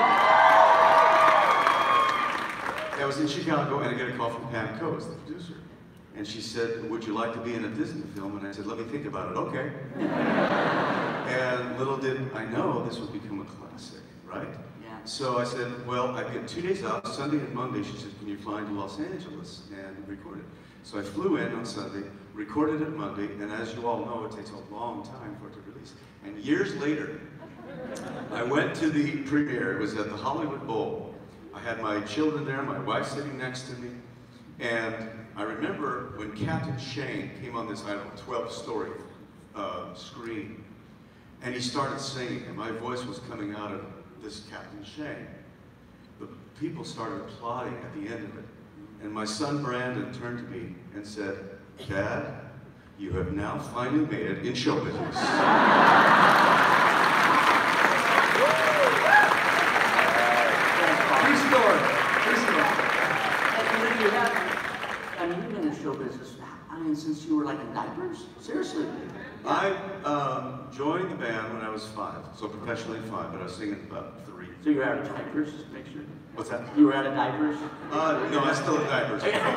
[SPEAKER 18] I was in Chicago, and I got a call from Pam Coase, the producer. And she said, would you like to be in a Disney film? And I said, let me think about it, okay. And little did I know this would become a classic, right?
[SPEAKER 3] Yeah.
[SPEAKER 18] So I said, well, I get two days off, Sunday and Monday. She said, can you fly into Los Angeles and record it? So I flew in on Sunday, recorded it Monday, and as you all know, it takes a long time for it to release. And years later, I went to the premiere. It was at the Hollywood Bowl. I had my children there, my wife sitting next to me, and I remember when Captain Shang came on this, I don't know, twelve story uh, screen, and he started singing, and my voice was coming out of this Captain Shang. The people started applauding at the end of it, and my son Brandon turned to me and said, Dad, you have now finally made it in show business.
[SPEAKER 3] True story. True story. And then you have, I mean, you've been in show business, I mean, since you were like in diapers? Seriously?
[SPEAKER 18] I um, joined the band when I was five, so professionally five, but I was singing about three.
[SPEAKER 3] So you were out of diapers, just make sure.
[SPEAKER 18] What's that?
[SPEAKER 3] You were out of diapers?
[SPEAKER 18] Uh, no, I still have diapers.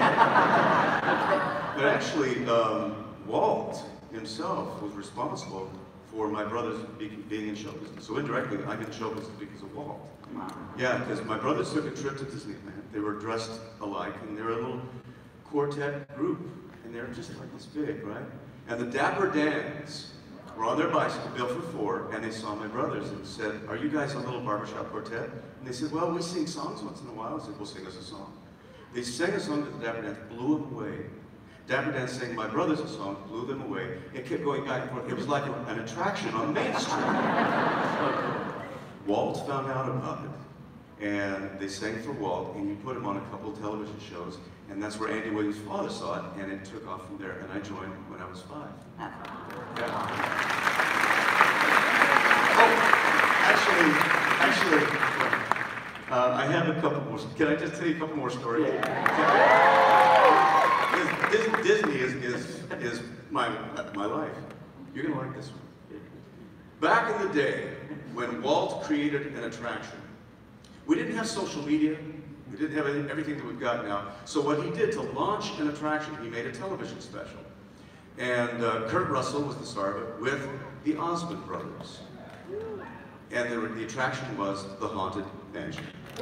[SPEAKER 18] But actually, um, Walt himself was responsible for my brothers being, being in show business. So indirectly, I'm in show business because of Walt.
[SPEAKER 3] Wow.
[SPEAKER 18] Yeah, because my brothers took a trip to Disneyland. They were dressed alike, and they were a little quartet group, and they were just like this big, right? And the Dapper Dans were on their bicycle, built for four, and they saw my brothers and said, are you guys a little barbershop quartet? And they said, well, we sing songs once in a while. I said, well, sing us a song. They sang a song to the Dapper Dans, blew them away. Dapper Dan sang my brothers a song, blew them away. It kept going back and forth. It was like a, an attraction on Main Street. Walt found out about it, and they sang for Walt, and you put him on a couple of television shows, and that's where Andy Williams' father saw it, and it took off from there, and I joined when I was five. Yeah. Oh, actually, actually, uh, I have a couple more. Can I just tell you a couple more stories? Yeah. Disney is, is, is my, my life. You're gonna like this one. Back in the day, when Walt created an attraction, we didn't have social media, we didn't have everything that we've got now. So what he did to launch an attraction, he made a television special. And uh, Kurt Russell was the star of it with the Osmond brothers. And the, the attraction was the Haunted Mansion.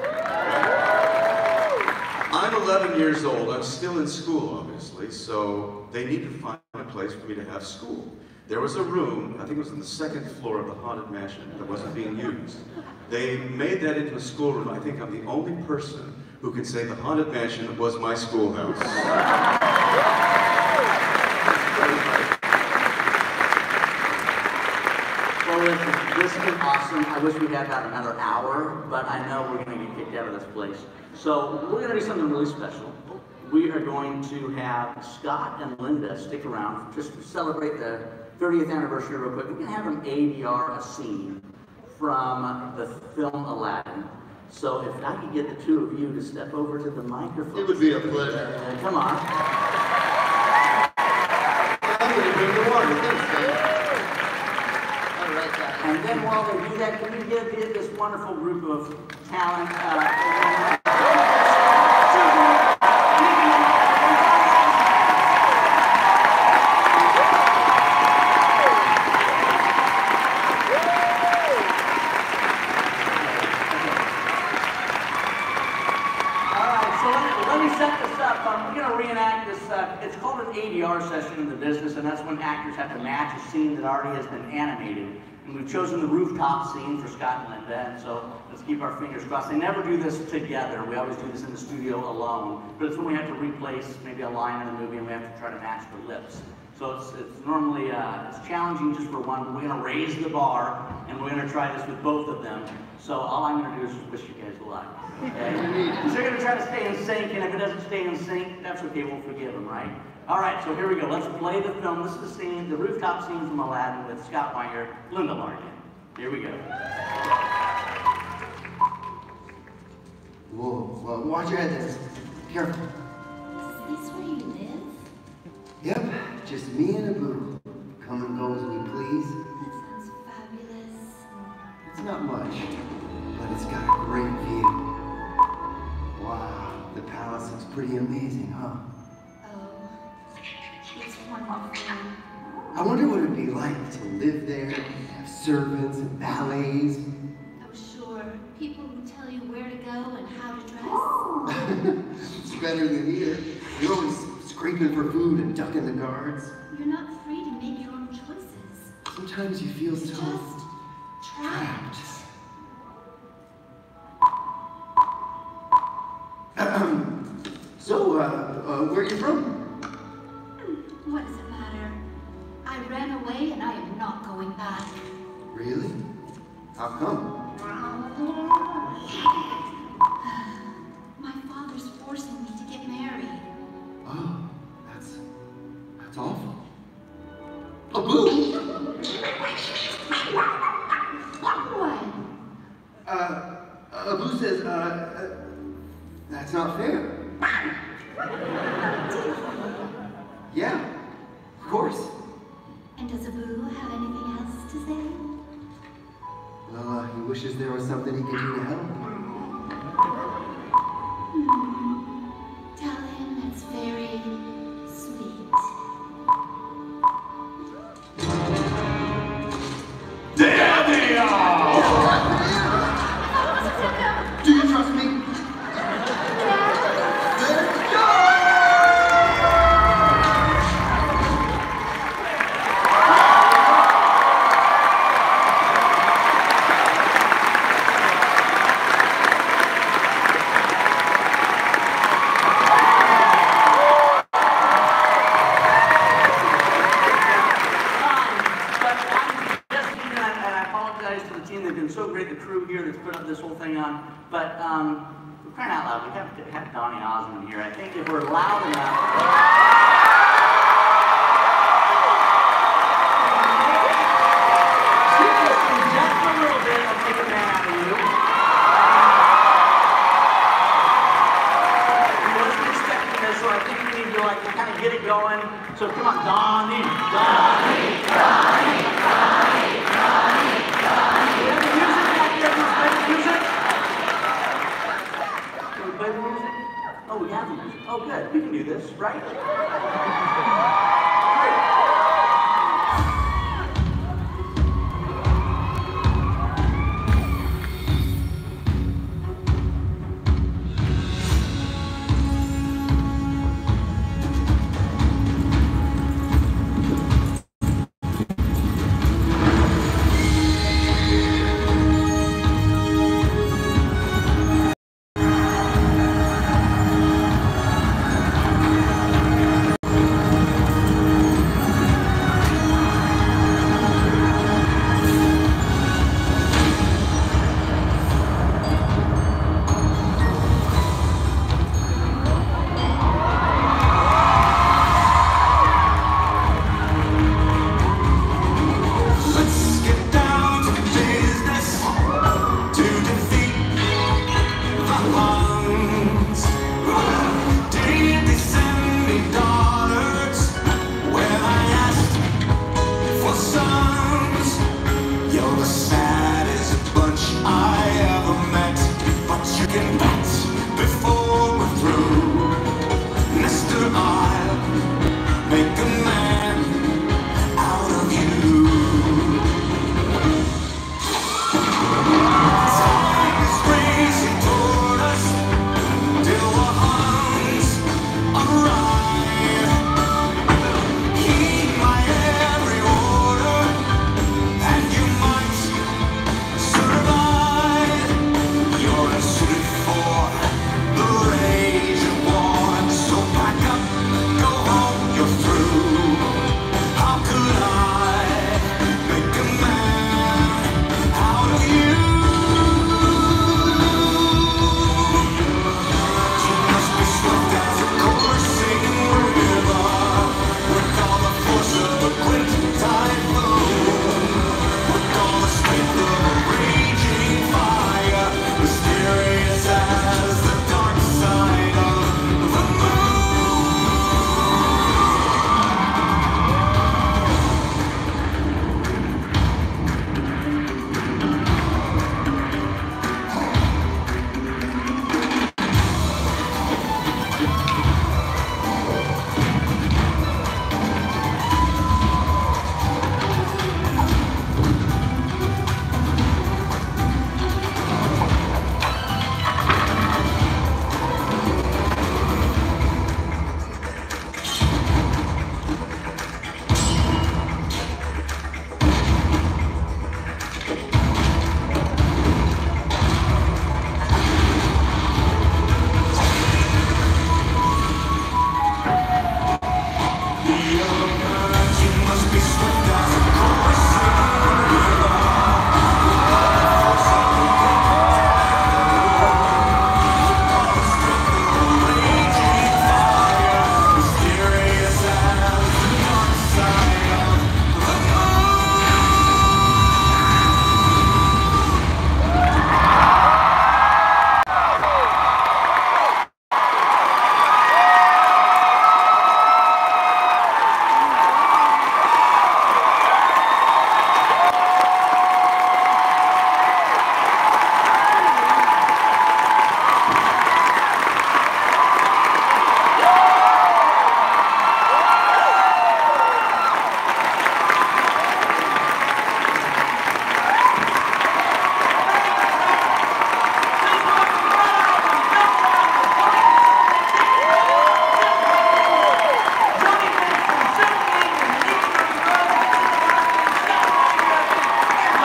[SPEAKER 18] I'm eleven years old, I'm still in school, obviously, so they needed to find a place for me to have school. There was a room, I think it was on the second floor of the Haunted Mansion, that wasn't being used. They made that into a schoolroom. I think I'm the only person who can say the Haunted Mansion was my schoolhouse.
[SPEAKER 3] Well, listen, this has been awesome. I wish we had about another hour, but I know we're going to get kicked out of this place. So we're going to do something really special. We are going to have Scott and Linda stick around just to celebrate the thirtieth anniversary real quick. We're going to have them A D R a scene from the film Aladdin. So if I could get the two of you to step over to the microphone.
[SPEAKER 17] It would be a pleasure.
[SPEAKER 3] Uh, come on.
[SPEAKER 17] I'm going to bring the water. Thanks, man.
[SPEAKER 3] And then while they do that, can you give this wonderful group of talent uh, it's called an A D R session in the business, and that's when actors have to match a scene that already has been animated. And we've chosen the rooftop scene for Scott and Linda, and so let's keep our fingers crossed. They never do this together. We always do this in the studio alone. But it's when we have to replace maybe a line in the movie and we have to try to match the lips. So it's, it's normally, uh, it's challenging just for one, but we're gonna raise the bar, and we're gonna try this with both of them. So all I'm gonna do is just wish you guys luck. Okay? So you're gonna try to stay in sync, and if it doesn't stay in sync, that's okay, we'll forgive them, right? All right, so here we go. Let's play the film. This is the scene, the rooftop scene from Aladdin with Scott Weinger, Linda Larkin. Here we go.
[SPEAKER 5] Whoa, whoa, watch your head there. Careful.
[SPEAKER 16] this where you live?
[SPEAKER 17] Yep, just me and Abu. Come and go as we please.
[SPEAKER 16] That sounds fabulous.
[SPEAKER 17] It's not much, but it's got a great view. Wow, the palace looks pretty amazing, huh?
[SPEAKER 16] Oh, it's wonderful.
[SPEAKER 17] I wonder what it'd be like to live there, have servants and valets.
[SPEAKER 16] Oh, sure. People who tell you where to go and how to dress.
[SPEAKER 17] It's better than here. You're always scraping for food and ducking the guards.
[SPEAKER 16] You're not free to make your own choices.
[SPEAKER 17] Sometimes you feel
[SPEAKER 16] It's
[SPEAKER 17] so
[SPEAKER 16] just trapped.
[SPEAKER 17] So, uh, uh, where are you from?
[SPEAKER 16] What does it matter? I ran away and I am not going back.
[SPEAKER 17] Really? How come?
[SPEAKER 16] My father's forcing me to get married.
[SPEAKER 17] Oh, that's, that's awful. Abu!
[SPEAKER 16] What?
[SPEAKER 17] Uh, Abu says, uh, uh, that's not fair. Yeah, of course.
[SPEAKER 16] And does Abu have anything else to say?
[SPEAKER 17] Well, uh, he wishes there was something he could do to help.
[SPEAKER 16] Hmm. Tell him it's very sweet.
[SPEAKER 11] There they are!
[SPEAKER 17] Do you trust me?
[SPEAKER 3] This whole thing on, but um, we're crying out loud. We have to have Donny and Osmond here. I think if we're loud enough. Just a little bit, I'll take a man out of you. He wasn't expecting this, so I think we need to like kind of get it going. So come on, Donny, Donny, Donny, Donny, Donny, Donny. We have the music back there. Music? Can we play the music? Oh, we have the music. Oh, good. We can do this, right?
[SPEAKER 11] Thank you.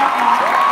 [SPEAKER 3] Larkin.